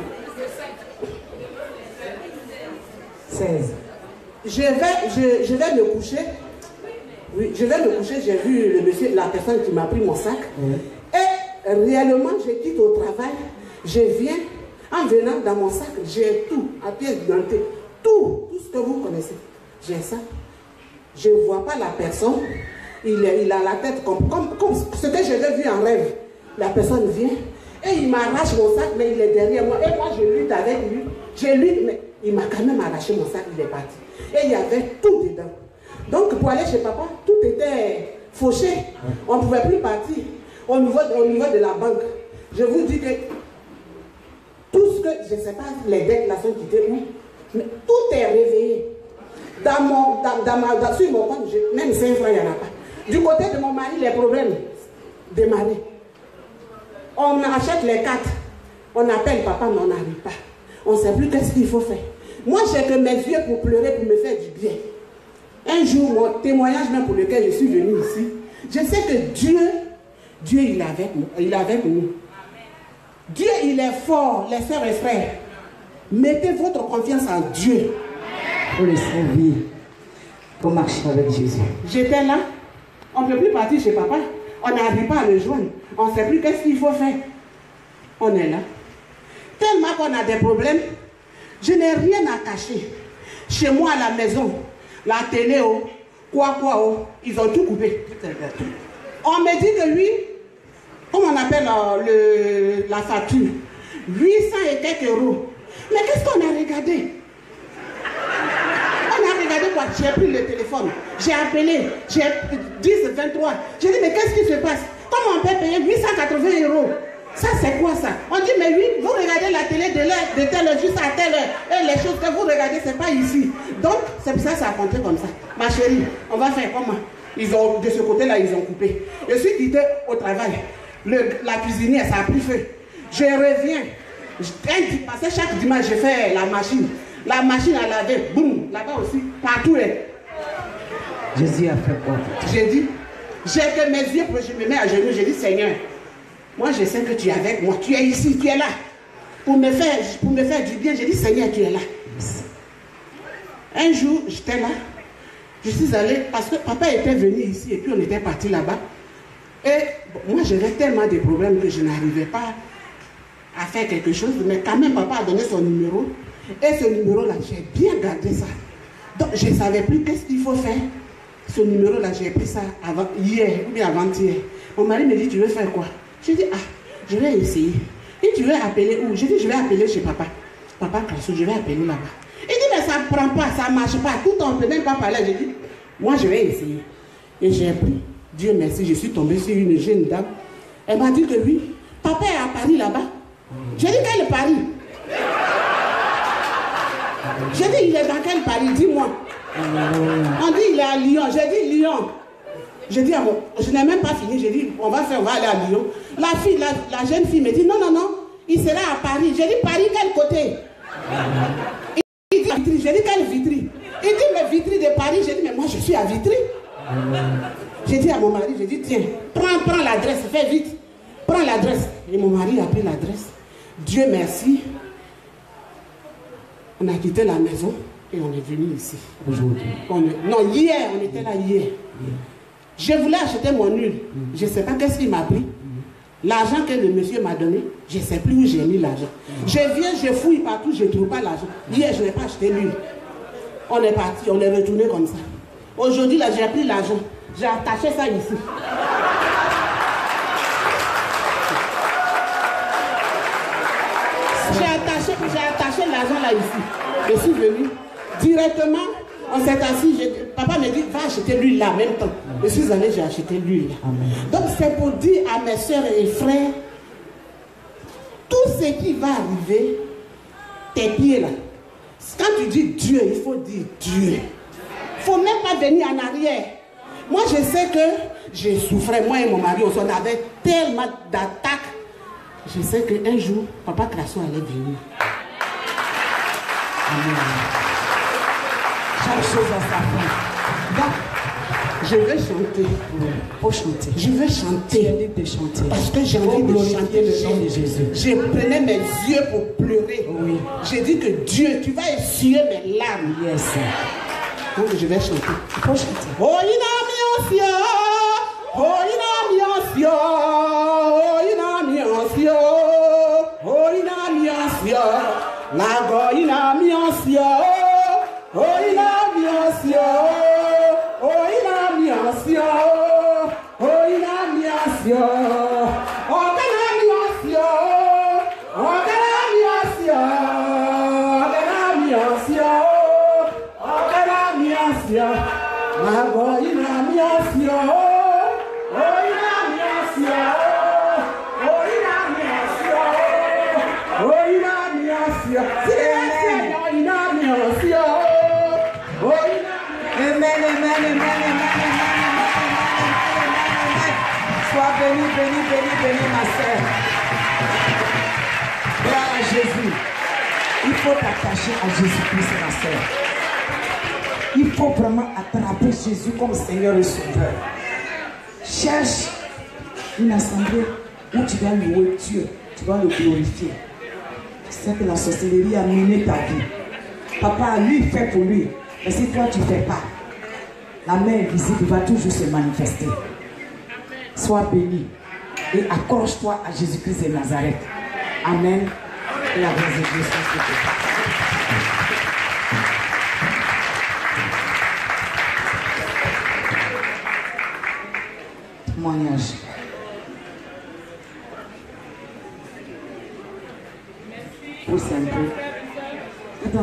16. Je vais me coucher. Oui, je vais me coucher, j'ai vu le monsieur, la personne qui m'a pris mon sac. Et réellement, je quitte au travail. Je viens, en venant dans mon sac, j'ai tout, à pièce d'identité, tout ce que vous connaissez. J'ai ça. Je ne vois pas la personne. Il a la tête comme ce que j'avais vu en rêve. La personne vient et il m'arrache mon sac, mais il est derrière moi. Et moi, je lutte avec lui. Je lutte, mais il m'a quand même arraché mon sac, il est parti. Et il y avait tout dedans. Donc, pour aller chez papa, tout était fauché. On ne pouvait plus partir au niveau de la banque. Je vous dis que tout ce que, je ne sais pas, les dettes là sont quittées où, mais tout est réveillé. Sur mon compte, même 5 francs, il n'y en a pas. Du côté de mon mari, les problèmes démarrent. On achète les cartes, on appelle papa, mais on n'arrive pas. On ne sait plus qu'est-ce qu'il faut faire. Moi, j'ai que mes yeux pour pleurer, pour me faire du bien. Un jour, mon témoignage même pour lequel je suis venu ici, je sais que Dieu il est avec nous. Il est avec nous. Dieu, il est fort, les sœurs et frères. Mettez votre confiance en Dieu. Pour le servir, pour marcher avec Jésus. J'étais là, on ne peut plus partir chez papa. On n'arrive pas à le joindre. On ne sait plus qu'est-ce qu'il faut faire. On est là. Tellement qu'on a des problèmes, je n'ai rien à cacher. Chez moi à la maison, la télé, ils ont tout coupé. On me dit que lui, comment on appelle la facture, 800 et quelques euros. Mais qu'est-ce qu'on a regardé? On a regardé quoi? J'ai pris le téléphone, j'ai appelé, j'ai 10, 23. J'ai dit, mais qu'est-ce qui se passe? Comment on peut payer 880 euros? Ça, c'est quoi ça? On On dit, mais oui, vous regardez la télé de telle heure juste à telle heure. Et les choses que vous regardez, c'est pas ici. Donc, c'est pour ça que ça a compté comme ça. Ma chérie, on va faire comment? Ils ont, de ce côté-là, ils ont coupé. Je suis quitté au travail. La cuisinière, ça a pris feu. Je reviens. Parce que chaque dimanche, je fais la machine. La machine à laver, boum, là-bas aussi, partout. Jésus a fait quoi? J'ai dit, j'ai que mes yeux, je me mets à genoux, j'ai dit, Seigneur, moi je sais que tu es avec moi, tu es ici, tu es là. Pour me faire du bien, j'ai dit, Seigneur, tu es là. Un jour, j'étais là, je suis allée, parce que papa était venu ici et puis on était parti là-bas. Et bon, moi j'avais tellement de problèmes que je n'arrivais pas à faire quelque chose, mais quand même papa a donné son numéro. Et ce numéro-là, j'ai bien gardé ça. Donc je ne savais plus qu'est-ce qu'il faut faire. Ce numéro-là, j'ai pris ça hier ou bien avant-hier. Mon mari me dit, tu veux faire quoi? Je dis, ah, je vais essayer. Et tu veux appeler où? Je dis, je vais appeler chez papa. Papa Crasso, je vais appeler là-bas. Il dit, mais ça ne prend pas, ça ne marche pas. Tout on ne peut même pas parler. Je dis, moi je vais essayer. Et j'ai pris. Dieu merci, je suis tombée sur une jeune dame. Elle m'a dit que oui, papa est à Paris là-bas. J'ai dit, quel est Paris? J'ai dit, il est dans quel Paris? Dis-moi. On dit, il est à Lyon. J'ai dit, Lyon. J'ai dit, je n'ai même pas fini. J'ai dit, on va aller à Lyon. La jeune fille me dit, non, non, non, il sera à Paris. J'ai dit, Paris, quel côté? Il dit, Vitry. J'ai dit, quelle Vitry? Il dit, mais Vitry de Paris. J'ai dit, mais moi, je suis à Vitry. J'ai dit à mon mari, j'ai dit, tiens, prends l'adresse, fais vite. Prends l'adresse. Et mon mari a pris l'adresse. Dieu merci. On a quitté la maison et on est venu ici. Aujourd'hui. Non, hier, on était là hier. Je voulais acheter mon huile. Je ne sais pas qu'est-ce qu'il m'a pris. L'argent que le monsieur m'a donné, je ne sais plus où j'ai mis l'argent. Je viens, je fouille partout, je ne trouve pas l'argent. Hier, je n'ai pas acheté l'huile. On est parti, on est retourné comme ça. Aujourd'hui, là, j'ai pris l'argent. J'ai attaché ça ici. J'ai attaché l'argent là ici. Je suis venu directement, on s'est assis. Papa me dit, va acheter l'huile là en même temps. Je suis allé, j'ai acheté l'huile là. Donc c'est pour dire à mes soeurs et frères, tout ce qui va arriver, tes pieds là. Quand tu dis Dieu, il faut dire Dieu. Il ne faut même pas venir en arrière. Moi je sais que j'ai souffert, moi et mon mari, on avait tellement d'attaques. Je sais qu'un jour, papa Crasso allait venir. Amen. Chaque chose a sa fin. Donc, je vais chanter. Faut chanter. Je vais chanter. Parce que j'ai envie de chanter le nom de Jésus. Je prenais mes yeux pour pleurer. Oui. J'ai dit que Dieu, tu vas essuyer mes larmes. Yes. Donc je vais chanter. Il faut chanter. Oh, il a oh, il a la go ina miansio, oh ina miansio, oh ina miansio, oh ina miansio, oh kana miansio, oh kana miansio, kana miansio, oh kana miansio, la go ina miansio. Sois béni, ma soeur. Gloire à Jésus. Il faut t'attacher à Jésus-Christ, ma soeur. Il faut vraiment attraper Jésus comme Seigneur et Sauveur. Cherche une assemblée où tu vas louer Dieu, tu vas le glorifier. C'est que la sorcellerie a miné ta vie. Papa, lui, fait pour lui. Mais si toi, tu ne fais pas, la main invisible va toujours se manifester. Sois béni et accroche-toi à Jésus-Christ de Nazareth. Amen. Et la grâce de Dieu soit sur toi. Témoignage. Pousse un peu. Attends.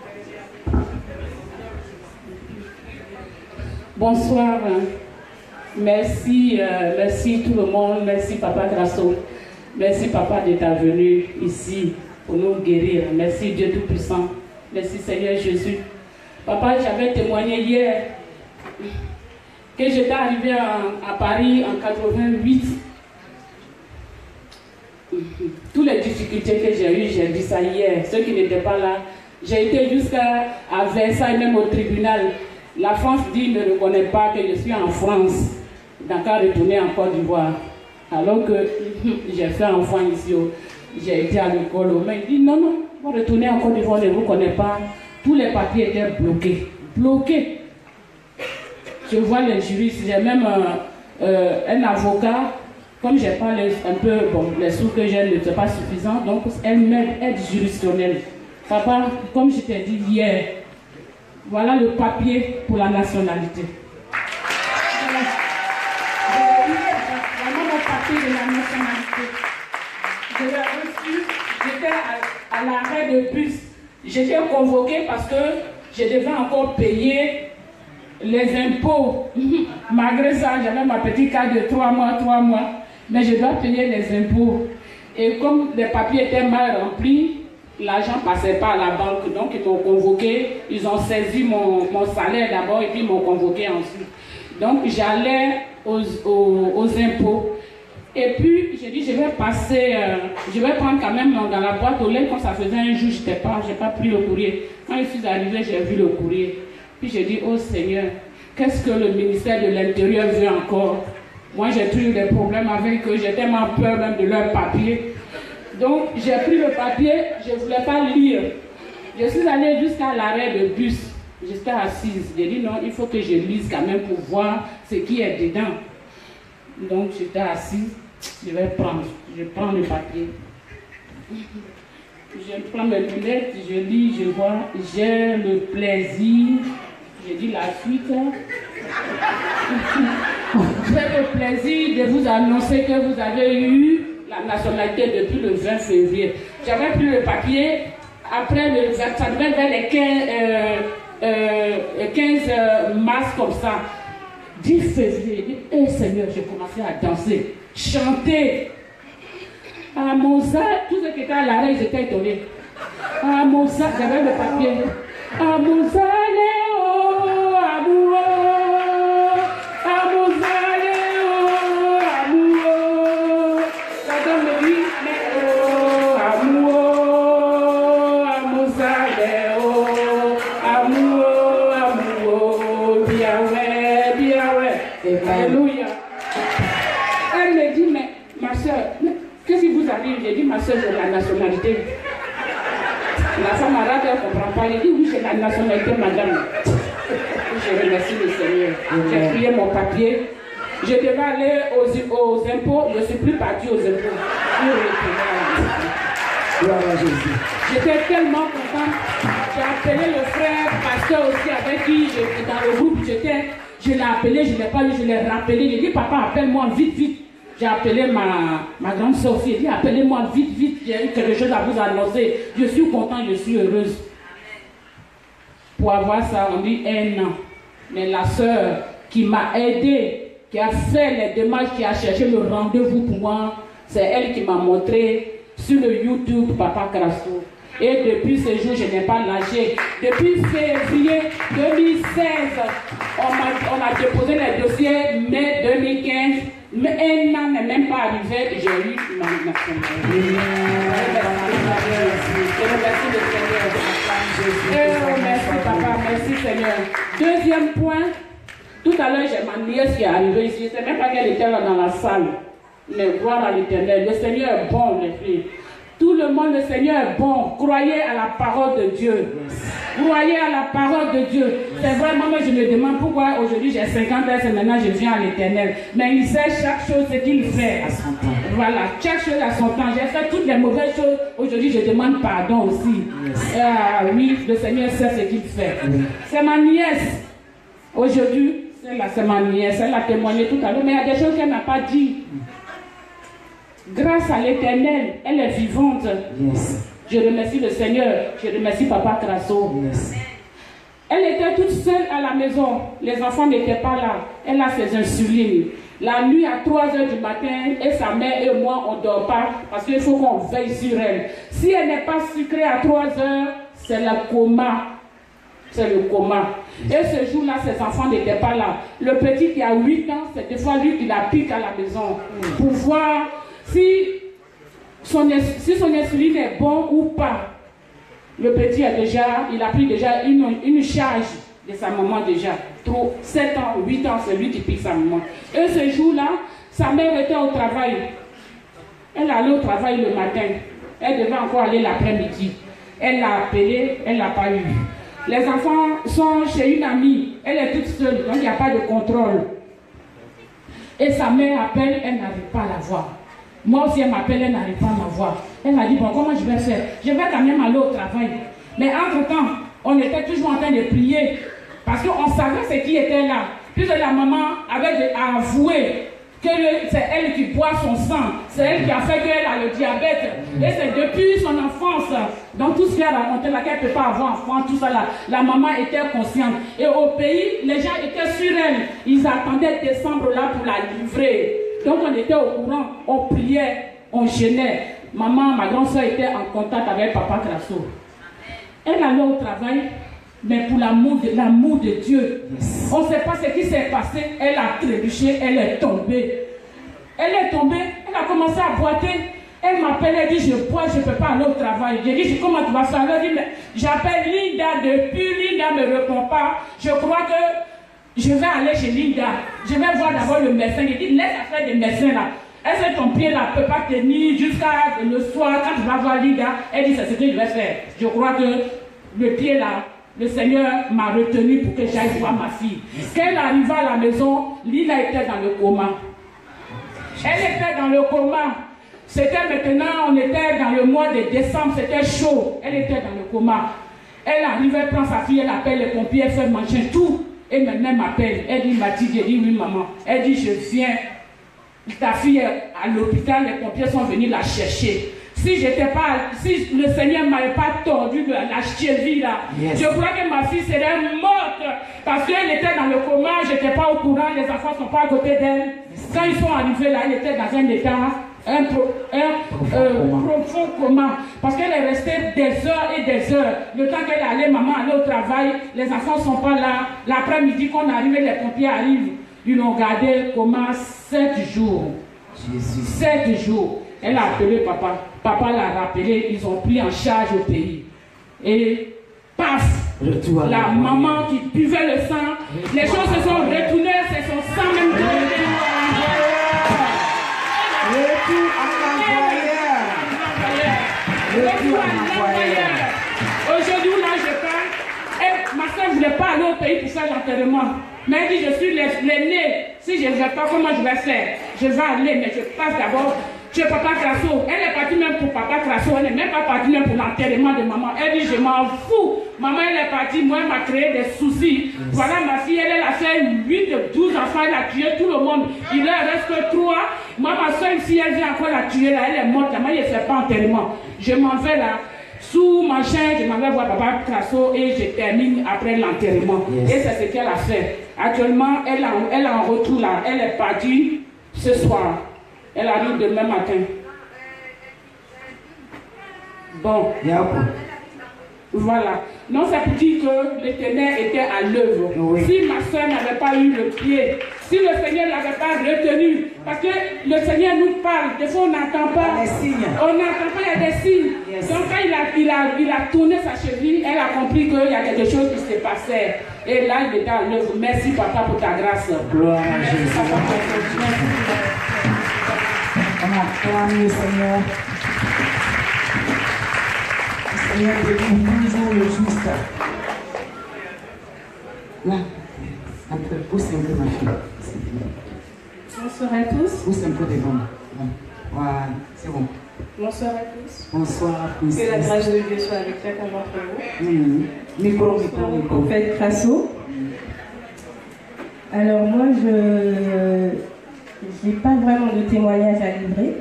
Bonsoir. Merci, merci tout le monde. Merci Papa Grasso. Merci Papa de ta venue ici pour nous guérir. Merci Dieu Tout-Puissant. Merci Seigneur Jésus. Papa, j'avais témoigné hier que j'étais arrivé à Paris en 88. Toutes les difficultés que j'ai eues, j'ai dit ça hier. Ceux qui n'étaient pas là, j'ai été jusqu'à Versailles, même au tribunal. La France dit ne reconnaît pas que je suis en France. Donc à retourner en Côte d'Ivoire. Alors que j'ai fait enfant ici, j'ai été à l'école. Mais il dit non, non, vous retournez en Côte d'Ivoire, ne vous connaît pas. Tous les papiers étaient bloqués. Bloqués. Je vois les juristes, j'ai même un avocat. Comme j'ai pas un peu, bon, les sous que j'ai ne sont pas suffisants, donc elle m'aide, aide juridictionnelle. Papa, comme je t'ai dit hier, voilà le papier pour la nationalité. Voilà mon papier de la nationalité. Je l'ai reçu, j'étais à l'arrêt de bus. J'étais convoquée parce que je devais encore payer les impôts. Malgré ça, j'avais ma petite carte de 3 mois. Mais je dois payer les impôts. Et comme les papiers étaient mal remplis, l'argent ne passait pas à la banque. Donc ils m'ont convoqué, ils ont saisi mon salaire d'abord et puis ils m'ont convoqué ensuite. Donc j'allais aux impôts. Et puis j'ai dit je vais passer, je vais prendre quand même dans la boîte aux lettres. Comme ça faisait un jour, je n'ai pas pris le courrier. Quand je suis arrivée, j'ai vu le courrier. Puis j'ai dit, oh Seigneur, qu'est-ce que le ministère de l'Intérieur veut encore? Moi, j'ai toujours des problèmes avec eux, j'ai tellement peur même de leur papier. Donc, j'ai pris le papier, je ne voulais pas lire. Je suis allée jusqu'à l'arrêt de bus. J'étais assise. J'ai dit, non, il faut que je lise quand même pour voir ce qui est dedans. Donc, j'étais assise. Je vais prendre. Je prends le papier. Je prends mes lunettes, je lis, je vois. J'ai le plaisir. J'ai dit la suite. J'ai le plaisir de vous annoncer que vous avez eu la nationalité depuis le 20 février. J'avais pris le papier après le 20, ça devait vers les 15 mars comme ça. 10 février, j'ai dit, Seigneur, j'ai commencé à danser, chanter. À Mozart, tous ceux qui étaient à l'arrêt, ils étaient étonnés. À Mozart, j'avais le papier. À Mozart, Alléluia. Elle me dit, mais ma soeur, qu'est-ce qui vous arrive? J'ai dit, ma soeur, j'ai la nationalité. La femme arabe, elle ne comprend pas. Elle dit, oui, j'ai la nationalité, madame. Je remercie le Seigneur. J'ai prié mon papier. Je devais aller aux impôts. Je ne suis plus partie aux impôts. J'étais tellement contente. J'ai appelé le frère pasteur aussi avec qui j'étais dans le groupe. Je l'ai appelé, je ne l'ai pas eu, je l'ai rappelé. J'ai dit, papa, appelle-moi vite, vite. J'ai appelé ma grande Sophie. J'ai dit, appelez-moi vite, vite. J'ai eu quelque chose à vous annoncer. Je suis contente, je suis heureuse. Pour avoir ça, on dit 1 an. Mais la sœur qui m'a aidé, qui a fait les démarches, qui a cherché le rendez-vous pour moi, c'est elle qui m'a montré sur le YouTube Papa Grasso. Et depuis ce jour, je n'ai pas lâché. Depuis février 2016, on a déposé les dossiers, mai 2015. Mais 1 an n'est même pas arrivé, j'ai eu ma nationalité. Je remercie le Seigneur. Merci papa, merci Seigneur. Deuxième point, tout à l'heure j'ai ma nièce qui est arrivée ici. Je ne sais même pas qu'elle était là dans la salle. Mais gloire à l'Éternel. Le Seigneur est bon, les filles. Tout le monde, le Seigneur est bon. Croyez à la parole de Dieu. Croyez à la parole de Dieu. C'est vraiment, moi je me demande pourquoi aujourd'hui j'ai 50 ans et maintenant je viens à l'Éternel. Mais il sait chaque chose ce qu'il fait. Voilà, chaque chose à son temps. J'ai fait toutes les mauvaises choses. Aujourd'hui je demande pardon aussi. Oui, le Seigneur sait ce qu'il fait. C'est ma nièce. Aujourd'hui, c'est ma nièce. Elle a témoigné tout à l'heure. Mais il y a des choses qu'elle n'a pas dit. Grâce à l'Éternel, elle est vivante. Yes. Je remercie le Seigneur. Je remercie Papa Grasso. Yes. Elle était toute seule à la maison. Les enfants n'étaient pas là. Elle a ses insulines. La nuit à 3 h du matin, et sa mère et moi, on ne dort pas parce qu'il faut qu'on veille sur elle. Si elle n'est pas sucrée à 3 h, c'est le coma. C'est le coma. Et ce jour-là, ses enfants n'étaient pas là. Le petit qui a 8 ans, c'est des fois lui qui la pique à la maison pour voir si son insuline est bon ou pas. Le petit il a pris déjà une charge de sa maman déjà. 7 ans, 8 ans, c'est lui qui pique sa maman. Et ce jour-là, sa mère était au travail. Elle allait au travail le matin. Elle devait encore aller l'après-midi. Elle l'a appelé, elle ne l'a pas eu. Les enfants sont chez une amie. Elle est toute seule, donc il n'y a pas de contrôle. Et sa mère appelle, elle n'arrive pas à la voir. Moi aussi, elle m'appelle, elle n'arrive pas à la voir. Elle m'a dit, bon, comment je vais faire? Je vais quand même aller au travail. Mais entre-temps, on était toujours en train de prier. Parce qu'on savait ce qui était là. Puisque la maman avait avoué que c'est elle qui boit son sang. C'est elle qui a fait qu'elle a le diabète. Et c'est depuis son enfance, dans tout ce qu'elle a raconté là, qu'elle ne peut pas avoir enfant, tout ça là. La maman était consciente. Et au pays, les gens étaient sur elle. Ils attendaient décembre là pour la livrer. Donc on était au courant, on priait, on jeûnait. Maman, ma grande soeur était en contact avec Papa Crasso. Elle allait au travail, mais pour l'amour de Dieu. On ne sait pas ce qui s'est passé. Elle a trébuché, elle est tombée. Elle est tombée, elle a commencé à boiter. Elle m'appelle, elle dit, je bois, je ne peux pas aller au travail. J'ai dit, comment tu vas faire? Elle dit, j'appelle Linda depuis, Linda ne me répond pas. Je crois que je vais aller chez Linda. Je vais voir d'abord le médecin. Il dit, laisse affaire des médecins là. Est-ce que ton pied là ne peut pas tenir jusqu'à le soir quand tu vas voir Linda? Elle dit, c'est ce que je vais faire. Je crois que le pied là, le Seigneur m'a retenu pour que j'aille voir ma fille. Quand elle arriva à la maison, Lila était dans le coma. Elle était dans le coma. C'était maintenant, on était dans le mois de décembre, c'était chaud. Elle était dans le coma. Elle arrive, elle prend sa fille, elle appelle les pompiers, elle fait manger tout. Et maintenant, m'appelle. Elle dit, Mathilde, j'ai dit, oui, maman. Elle dit, je viens. Ta fille est à l'hôpital, les pompiers sont venus la chercher. Si le Seigneur ne m'avait pas tordu de la cheville là, je crois que ma fille serait morte. Parce qu'elle était dans le coma, je n'étais pas au courant, les enfants ne sont pas à côté d'elle. Quand ils sont arrivés là, elle était dans un état, profond coma. Parce qu'elle est restée des heures et des heures. Le temps qu'elle allait, maman allait au travail, les enfants ne sont pas là. L'après-midi, quand on arrive, les pompiers arrivent. Ils l'ont gardé coma 7 jours. 7 jours. Elle a appelé papa. Papa l'a rappelé. Ils ont pris en charge au pays. Et paf, la maman qui buvait le sang, les choses se sont retournées, c'est son sang même. Retour à l'envoyeur. Aujourd'hui, là, je parle. Et ma soeur ne voulait pas aller au pays pour faire l'enterrement. Mais elle dit, je suis l'aînée. Si je ne vais pas, comment je vais faire? Je vais aller, mais je passe d'abord chez Papa Crasso. Elle est partie même pour Papa Crasso. Elle n'est même pas partie même pour l'enterrement de maman. Elle dit, je m'en fous. Maman, elle est partie. Moi, elle m'a créé des soucis. Voilà ma fille, elle a fait 12 enfants. Elle a tué tout le monde. Il leur reste que 3. Moi, ma soeur, si elle vient encore la tuer, là, elle est morte. Moi, je ne fais pas enterrement. Je m'en vais là. Sous ma chaîne, je m'en vais voir Papa Crasso et je termine après l'enterrement. Et c'est ce qu'elle a fait. Actuellement, elle est en retour là. Elle est partie ce soir. Elle arrive demain matin. Bon. Voilà. Non, c'est pour dire que l'Éternel était à l'œuvre. Si ma soeur n'avait pas eu le pied, si le Seigneur ne l'avait pas retenu, parce que le Seigneur nous parle, des fois on n'entend pas. On n'entend pas, il y a des signes. Donc quand il a tourné sa cheville, elle a compris qu'il y a quelque chose qui se passait. Et là, il était à l'œuvre. Merci papa pour ta grâce. Gloire à Jésus. On acclame le Seigneur. Le Seigneur bénit toujours le juste. Là, un peu, pousse un peu ma fille. Bonsoir à tous. Pousse un peu devant. Voilà, c'est bon. Bonsoir à tous. Bonsoir. Que la grâce de Dieu soit avec chacun d'entre vous. Micro. Prophète Crasso. Alors moi, je n'ai pas vraiment de témoignage à livrer,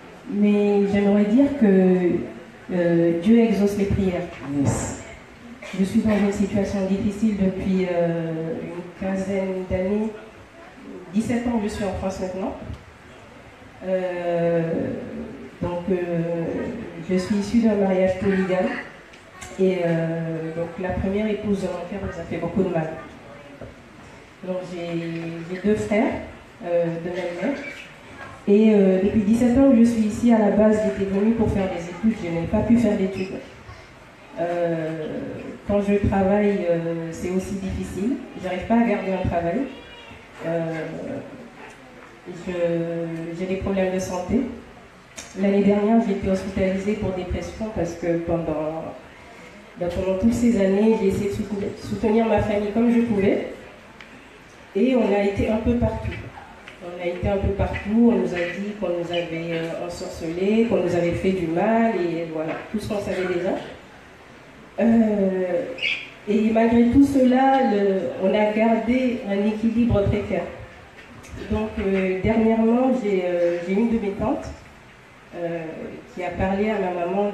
mais j'aimerais dire que Dieu exauce les prières. Je suis dans une situation difficile depuis une quinzaine d'années. 17 ans que je suis en France maintenant. Je suis issue d'un mariage polygame. Et donc la première épouse de mon père nous a fait beaucoup de mal. Donc j'ai 2 frères de même mère. Et depuis 17 ans que je suis ici, à la base j'étais venue pour faire des études, je n'ai pas pu faire d'études. Quand je travaille, c'est aussi difficile. Je n'arrive pas à garder un travail. J'ai des problèmes de santé. L'année dernière, j'ai été hospitalisée pour dépression parce que pendant toutes ces années, j'ai essayé de soutenir ma famille comme je pouvais. Et on a été un peu partout. On nous a dit qu'on nous avait ensorcelés, qu'on nous avait fait du mal, et voilà, tout ce qu'on savait déjà. Et malgré tout cela, on a gardé un équilibre précaire. Donc dernièrement, j'ai une de mes tantes qui a parlé à ma maman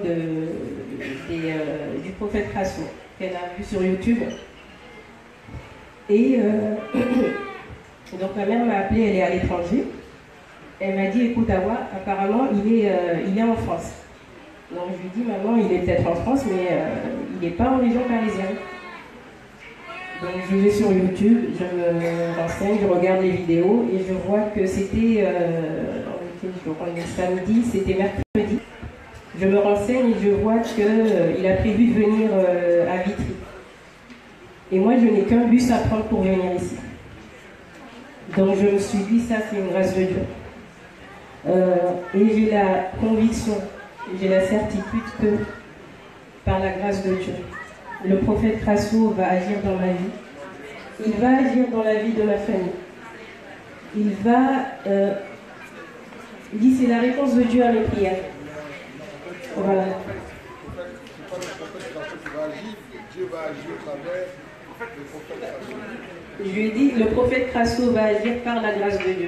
du prophète Crasso, qu'elle a vu sur YouTube. Et donc ma mère m'a appelée, elle est à l'étranger. Elle m'a dit, écoute Awa, apparemment il est en France. Donc je lui dis, maman, il est peut-être en France, mais il n'est pas en région parisienne. Donc je vais sur YouTube, je me renseigne, je regarde les vidéos et je vois que c'était, samedi, c'était mercredi. Je me renseigne et je vois qu'il a prévu de venir à Vitry. Et moi, je n'ai qu'un bus à prendre pour venir ici. Donc je me suis dit, ça c'est une grâce de Dieu. Et j'ai la conviction, j'ai la certitude que par la grâce de Dieu, le prophète Crasso va agir dans ma vie. Il va agir dans la vie de ma famille. Il dit c'est la réponse de Dieu à mes prières. Voilà. Dieu va agir au travers du prophète Crasso. Je lui ai dit, le prophète Crasso va agir par la grâce de Dieu.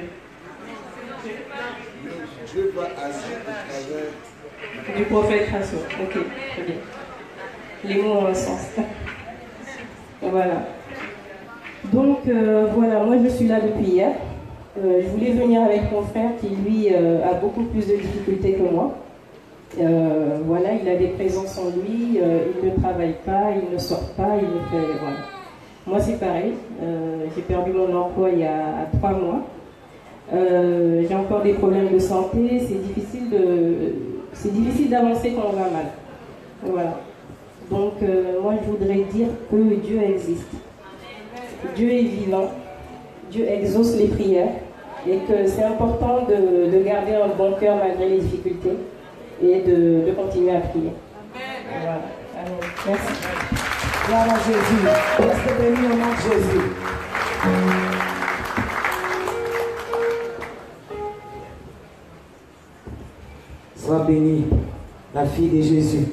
Dieu va agir au travers du prophète Crasso. Ok, très bien. Les mots ont un sens. Voilà. Donc, voilà, moi je suis là depuis hier. Je voulais venir avec mon frère qui, lui, a beaucoup plus de difficultés que moi. Voilà, il a des présences en lui, il ne travaille pas, il ne sort pas, il ne fait... Voilà. Moi c'est pareil, j'ai perdu mon emploi il y a 3 mois. J'ai encore des problèmes de santé, c'est difficile d'avancer quand on va mal. Voilà. Donc moi je voudrais dire que Dieu existe. Dieu est vivant, Dieu exauce les prières et que c'est important de garder un bon cœur malgré les difficultés et de continuer à prier. Voilà. Amen. Merci. Gloire à Jésus. Reste béni au nom de Jésus. Sois bénie, la fille de Jésus.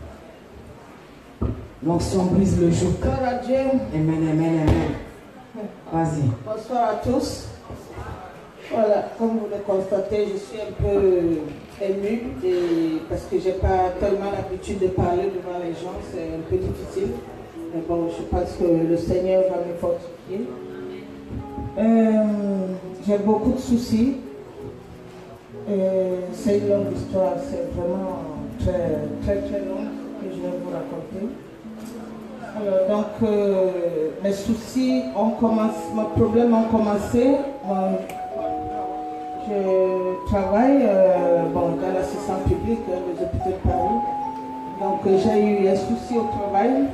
L'onction brise le joug. Gloire à Dieu. Amen, amen, amen. Vas-y. Bonsoir à tous. Voilà, comme vous le constatez, je suis un peu émue parce que je n'ai pas tellement l'habitude de parler devant les gens, c'est un peu difficile. Mais bon, je pense que le Seigneur va me fortifier. J'ai beaucoup de soucis. C'est une longue histoire, c'est vraiment très long que je vais vous raconter. Alors, donc, mes soucis mes problèmes ont commencé. Je travaille dans l'assistance publique des hôpitaux de Paris. Donc j'ai eu un souci au travail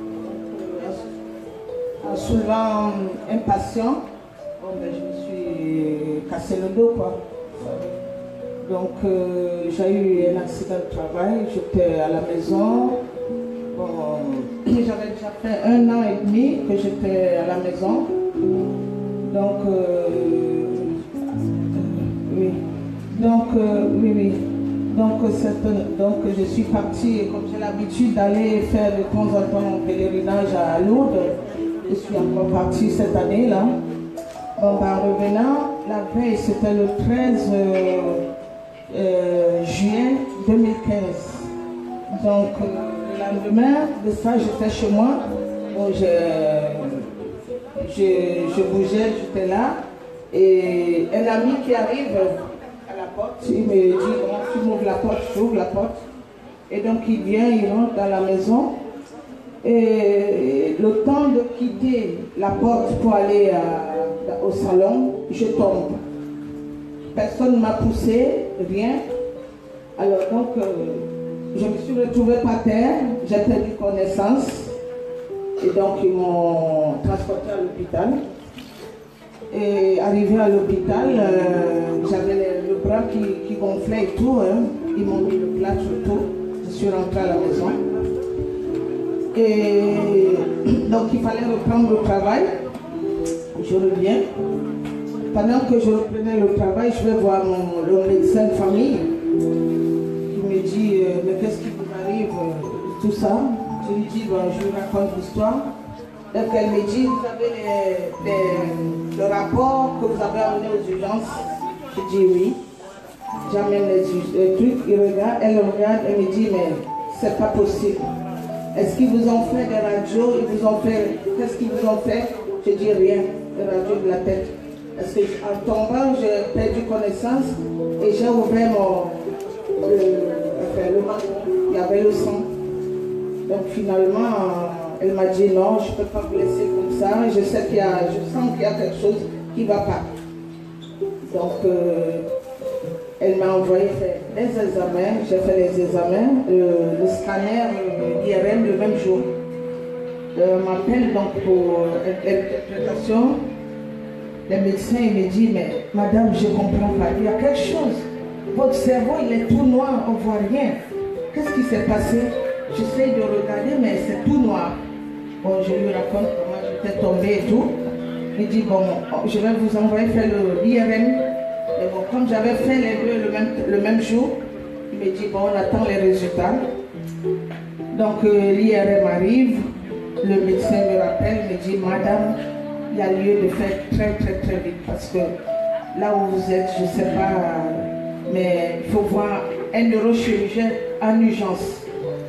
en soulevant un patient. Je me suis cassé le dos, quoi. Donc j'ai eu un accident de travail, j'étais à la maison. J'avais déjà fait 1 an et demi que j'étais à la maison. Donc oui. Oui. Donc je suis partie, et comme j'ai l'habitude d'aller faire de temps en temps un pèlerinage à Lourdes, je suis encore partie cette année-là. En revenant, la veille, c'était le 13 juin 2015. Donc le lendemain de ça, j'étais chez moi. Bon, je bougeais, j'étais là. Et un ami qui arrive à la porte, il me dit, bon, tu m'ouvres la porte, j'ouvre la porte. Et donc il vient, il rentre dans la maison. Et le temps de quitter la porte pour aller au salon, je tombe. Personne ne m'a poussé, rien. Alors donc, je me suis retrouvée par terre, j'ai perdu connaissance. Et donc ils m'ont transportée à l'hôpital. Et arrivé à l'hôpital, j'avais le bras qui gonflait et tout. Hein. Ils m'ont mis le plâtre et tout. Je suis rentrée à la maison. Et donc il fallait reprendre le travail. Je reviens. Pendant que je reprenais le travail, je vais voir le médecin de famille. Il me dit, mais qu'est-ce qui vous arrive, tout ça? Je lui dis, je lui raconte l'histoire. Donc elle me dit, vous avez le rapport que vous avez amené aux urgences? Je dis oui. J'amène les trucs, elle regarde et me dit, mais c'est pas possible. Est-ce qu'ils vous ont fait des radios? Qu'est-ce qu'ils vous ont fait? Je dis rien, des radios de la tête. Parce que en tombant, j'ai perdu connaissance et j'ai ouvert le manteau. Il y avait le sang. Donc finalement, elle m'a dit non, je ne peux pas vous laisser comme ça. Je sens qu'il y a quelque chose qui ne va pas. Donc elle m'a envoyé faire des examens. J'ai fait les examens, le scanner, l'IRM le même jour. On m'appelle donc pour l'interprétation. Le médecin il me dit, mais madame, je ne comprends pas, il y a quelque chose. Votre cerveau, il est tout noir, on ne voit rien. Qu'est-ce qui s'est passé? J'essaie de regarder, mais c'est tout noir. Bon, je lui raconte comment j'étais tombée et tout. Il dit, bon, je vais vous envoyer faire l'IRM. Et bon, comme j'avais fait les deux le même jour, il me dit, bon, on attend les résultats. Donc, l'IRM arrive. Le médecin me rappelle, me dit, madame, il y a lieu de faire très très très vite parce que là où vous êtes, je ne sais pas, mais il faut voir un neurochirurgien en urgence.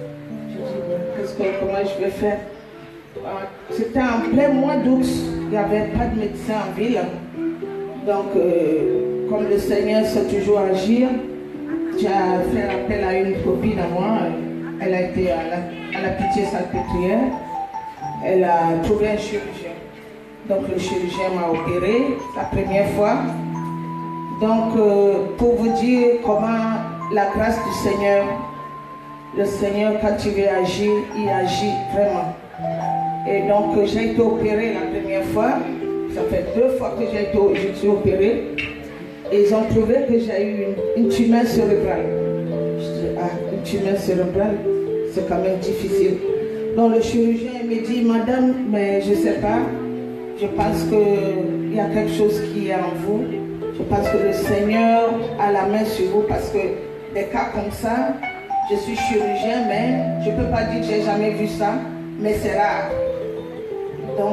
Je dis, comment je vais faire? C'était en plein mois d'août, il n'y avait pas de médecin en ville. Donc, comme le Seigneur sait toujours agir, j'ai fait appel à une copine à moi. Elle a été à la Pitié-Salpêtrière. Elle a trouvé un chirurgien. Donc le chirurgien m'a opéré la première fois. Donc pour vous dire comment la grâce du Seigneur, le Seigneur quand il veut agir, il agit vraiment. Et donc j'ai été opérée la première fois. Ça fait 2 fois que je suis opérée. Et ils ont trouvé que j'ai eu une tumeur cérébrale. Je dis, une tumeur cérébrale, c'est quand même difficile. Donc le chirurgien me dit, madame, mais je ne sais pas. Je pense qu'il y a quelque chose qui est en vous. Je pense que le Seigneur a la main sur vous parce que des cas comme ça, je suis chirurgien, mais je ne peux pas dire que je n'ai jamais vu ça, mais c'est rare. Donc,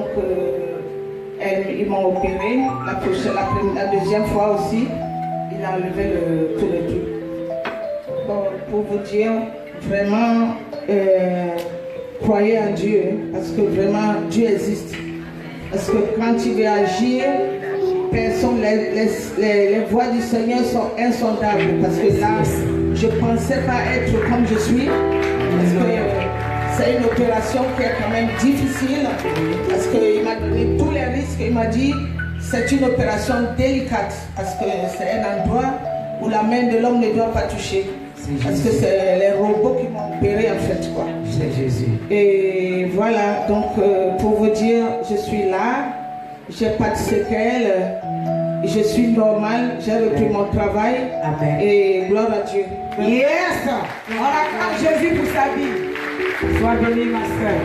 ils m'ont opéré. La deuxième fois aussi, il a enlevé tout le truc. Bon, pour vous dire, vraiment, croyez en Dieu, parce que vraiment, Dieu existe. Parce que quand il veut agir, personne, les voies du Seigneur sont insondables. Parce que là, je ne pensais pas être comme je suis. Parce que c'est une opération qui est quand même difficile. Parce qu'il m'a donné tous les risques. Il m'a dit, c'est une opération délicate. Parce que c'est un endroit où la main de l'homme ne doit pas toucher. Parce que c'est les robots qui m'ont opéré en fait quoi. C'est Jésus. Et voilà, donc pour vous dire, je suis là, j'ai pas de séquelles, je suis normale, j'ai repris mon travail. Amen. Et gloire à Dieu. Yes! On acclame Jésus pour sa vie. Sois bénie ma soeur.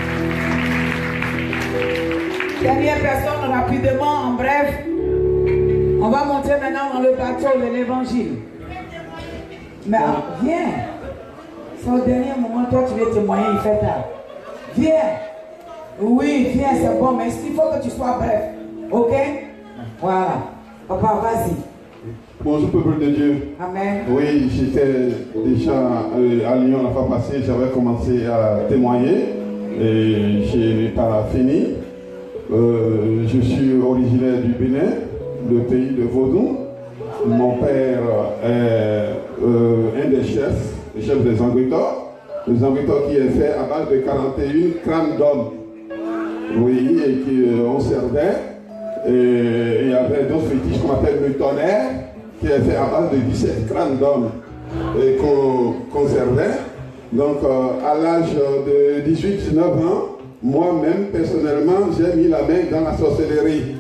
Dernière personne, rapidement, en bref. On va monter maintenant dans le bateau de l'évangile. Mais viens. C'est au dernier moment, toi tu veux témoigner, il fait tard. Viens. Oui, viens, c'est bon, mais il faut que tu sois bref. Ok? Voilà. Papa, vas-y. Bonjour peuple de Dieu. Amen. Oui, j'étais déjà à Lyon la fois passée, j'avais commencé à témoigner et je n'ai pas fini. Je suis originaire du Bénin, le pays de Vaudou. Mon père est un des chefs des Angritors. Les Angritors qui est fait à base de 41 crânes d'hommes. Oui, et qu'on servait. Et il y avait d'autres fétiches qu'on appelle le tonnerre, qui est fait à base de 17 crânes d'hommes et qu'on servait. Donc à l'âge de 18-19 ans, moi-même personnellement, j'ai mis la main dans la sorcellerie.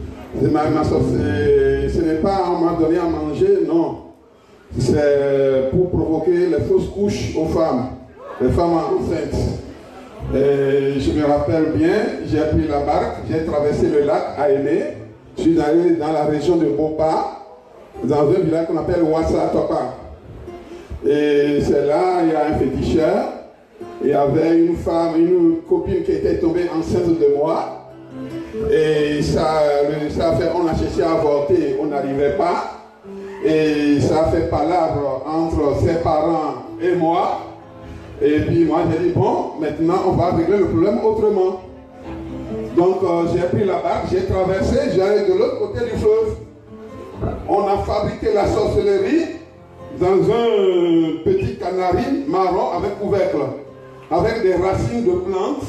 Ce n'est pas on m'a donné à manger, non. C'est pour provoquer les fausses couches aux femmes, les femmes enceintes. Et je me rappelle bien, j'ai pris la barque, j'ai traversé le lac à Aimé, je suis allé dans la région de Bopa, dans un village qu'on appelle Ouassa-Topa. Et c'est là, il y a un féticheur, il y avait une femme, une copine qui était tombée enceinte de moi. Et ça a fait, on a cherché à avorter, on n'arrivait pas. Et ça a fait palabre entre ses parents et moi. Et puis moi j'ai dit, bon, maintenant on va régler le problème autrement. Donc j'ai pris la barque, j'ai traversé, j'allais de l'autre côté du fleuve. On a fabriqué la sorcellerie dans un petit canari marron avec couvercle, avec des racines de plantes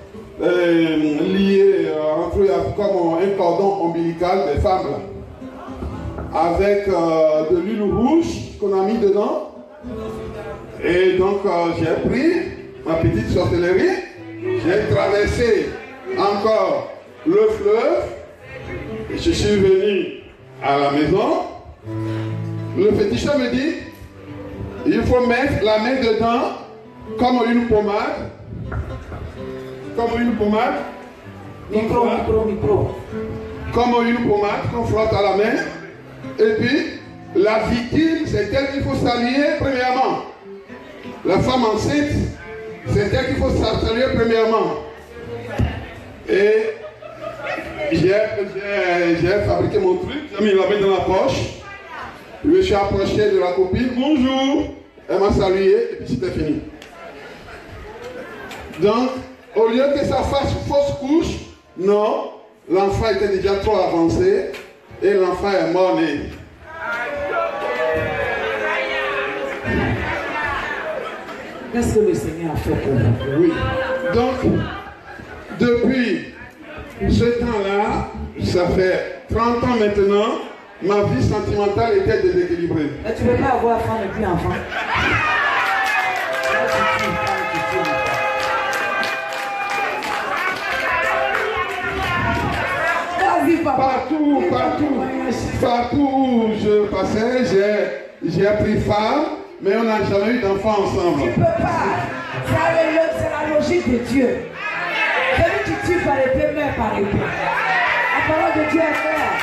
liées entre eux comme un cordon ombilical des femmes, avec de l'huile rouge qu'on a mis dedans. Et donc j'ai pris ma petite sorcellerie, j'ai traversé encore le fleuve, et je suis venu à la maison. Le féticheur me dit, il faut mettre la main dedans comme une pommade. Comme une pommade. Micro. Comme une pommade qu'on frotte à la main. Et puis, la victime, c'est elle qu'il faut saluer premièrement. La femme enceinte, c'est elle qu'il faut saluer premièrement. Et j'ai fabriqué mon truc, j'ai mis la main dans la poche. Je me suis approché de la copine, bonjour. Elle m'a salué et puis c'était fini. Donc, au lieu que ça fasse fausse couche, non, l'enfant était déjà trop avancé et l'enfant est mort-né. Qu'est-ce que le Seigneur a fait pour vous? Oui. Donc, depuis ce temps-là, ça fait 30 ans maintenant, ma vie sentimentale était déséquilibrée. Mais tu ne peux pas avoir femme et puis enfant. Partout où je passais, j'ai pris femme, mais on n'a jamais eu d'enfant ensemble. Tu ne peux pas. C'est la logique de Dieu. Celui qui tue par épée, meurt par épée. La parole de Dieu est claire.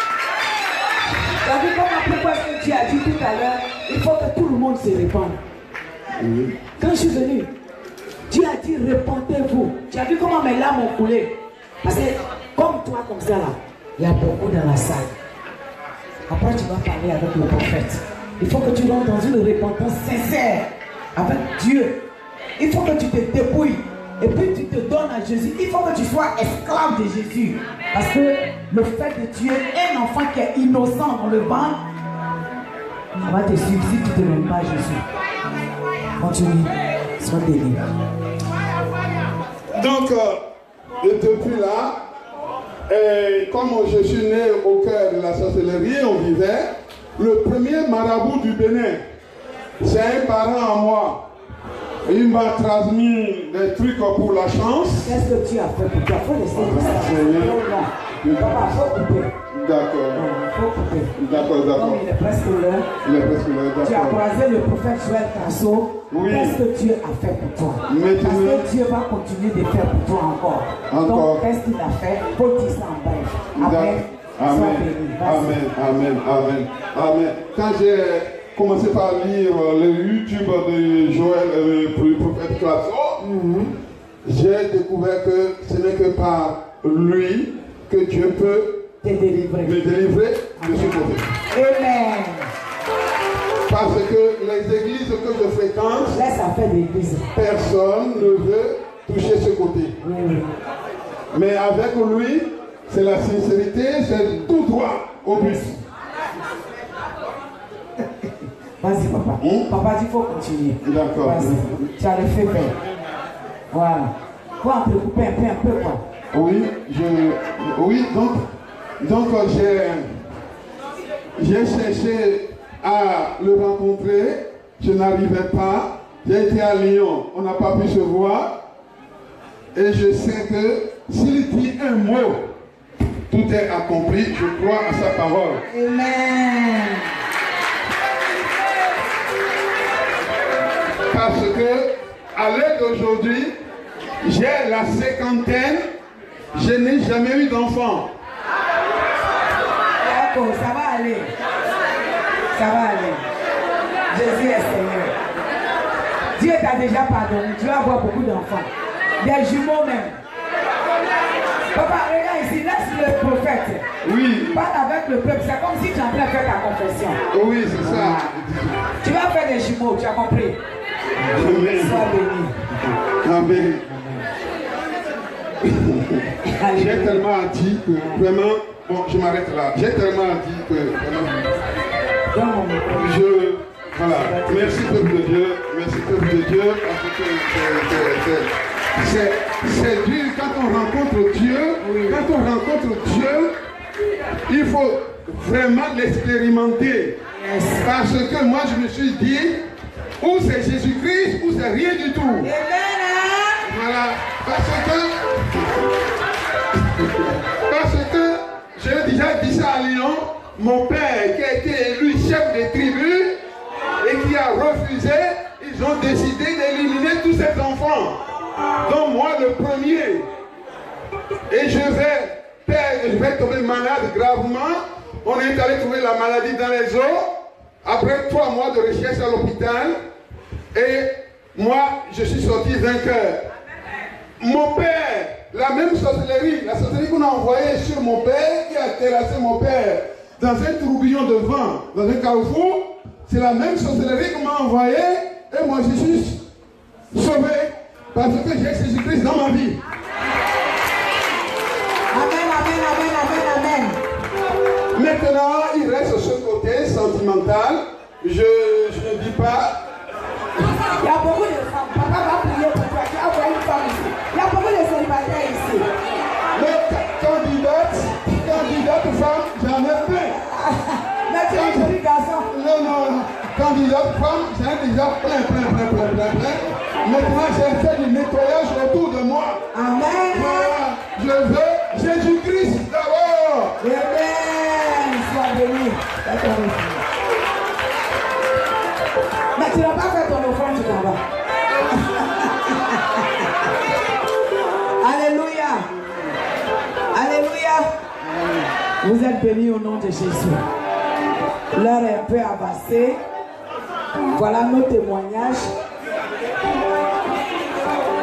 Tu as vu pourquoi est-ce que Dieu a dit tout à l'heure, il faut que tout le monde se répande. Oui. Quand je suis venu, Dieu a dit répandez-vous. Tu as vu comment mes larmes ont coulé? Parce que comme toi, comme ça là, il y a beaucoup dans la salle. Après tu vas parler avec le prophète. Il faut que tu rentres dans une repentance sincère avec Dieu. Il faut que tu te débrouilles. Et puis tu te donnes à Jésus. Il faut que tu sois esclave de Jésus. Parce que le fait de tuer un enfant qui est innocent dans le ventre, ça va te suivre si tu ne te donnes pas à Jésus. Continue. Sois béni. Donc, depuis là, comme je suis né au cœur de la sorcellerie, on vivait, le premier marabout du Bénin, c'est un parent à moi. Il m'a transmis des trucs pour la chance. Qu'est-ce que tu as fait pour toi? Il faut laisser tout ça. Non, papa, il faut couper. D'accord. Il faut couper. D'accord. Comme il est presque l'heure. Tu as croisé le prophète Joël Casso. Oui. Qu'est-ce que Dieu a fait pour toi? Maintenant, parce que Dieu va continuer de faire pour toi encore. Donc, qu'est-ce qu'il a fait? Il faut dire ça en bref. Amen. Amen. Quand j'ai commencé par lire le YouTube de Joël, le prophète Casso, j'ai découvert que ce n'est que par lui que Dieu peut te délivrer. me délivrer de ce côté. Et affaires d'église. Personne ne veut toucher ce côté. Oui. Mais avec lui, c'est la sincérité, c'est tout droit au but. Vas-y, papa. Papa, il faut continuer. D'accord. Tu as le fait faire. Voilà. Faut en préoccuper un peu, quoi. Oui, donc j'ai cherché à le rencontrer. Je n'arrivais pas. J'ai été à Lyon, on n'a pas pu se voir. Et je sais que s'il dit un mot, tout est accompli. Je crois à sa parole. Amen. Parce que, à l'heure d'aujourd'hui, j'ai la cinquantaine, je n'ai jamais eu d'enfant. D'accord, ça va aller. Ça va aller. Jésus est Seigneur. Dieu t'a déjà pardonné. Tu vas avoir beaucoup d'enfants. Des jumeaux même. Papa, regarde ici, laisse le prophète. Oui. Parle avec le peuple. C'est comme si tu es en train de faire ta confession. Oui, c'est ça. Tu vas faire des jumeaux, tu as compris? Amen. Sois béni. Amen. J'ai tellement dit que vraiment, bon, je m'arrête là. J'ai tellement dit que vraiment, voilà. Merci peuple de Dieu, merci peuple de Dieu, parce que c'est dur quand on rencontre Dieu. Quand on rencontre Dieu, il faut vraiment l'expérimenter. Parce que moi je me suis dit, ou c'est Jésus-Christ ou c'est rien du tout. Voilà. Parce que j'ai déjà dit ça à Lyon, mon père qui a été élu chef des tribus et qui a refusé, ils ont décidé d'éliminer tous ses enfants. Donc moi le premier. Et je vais tomber malade gravement. On est allé trouver la maladie dans les os. Après 3 mois de recherche à l'hôpital. Et moi, je suis sorti vainqueur. Mon père, la même sorcellerie, la sorcellerie qu'on a envoyée sur mon père, qui a terrassé mon père dans un tourbillon de vent, dans un carrefour, c'est la même sorcellerie qu'on m'a envoyée, et moi je suis sauvé parce que j'ai Jésus-Christ dans ma vie. Amen, amen, amen, amen, amen. Maintenant, il reste ce côté sentimental. Je ne dis pas. Il y a beaucoup de femmes. Papa va prier pour toi. Tu as envoyé une femme ici. Il y a beaucoup de célibataires ici. Mais candidate femme, j'en ai plein. Mais tu es un joli garçon. Non. Candidate femme, j'en ai déjà plein. Maintenant, j'ai fait du nettoyage autour de moi. Amen. Voilà. Je veux Jésus-Christ d'abord. Amen. Sois béni. Mais tu n'as pas fait ton offrande, tu t'en vas. Alléluia. Alléluia. Vous êtes bénis au nom de Jésus. L'heure est un peu avancée. Voilà nos témoignages.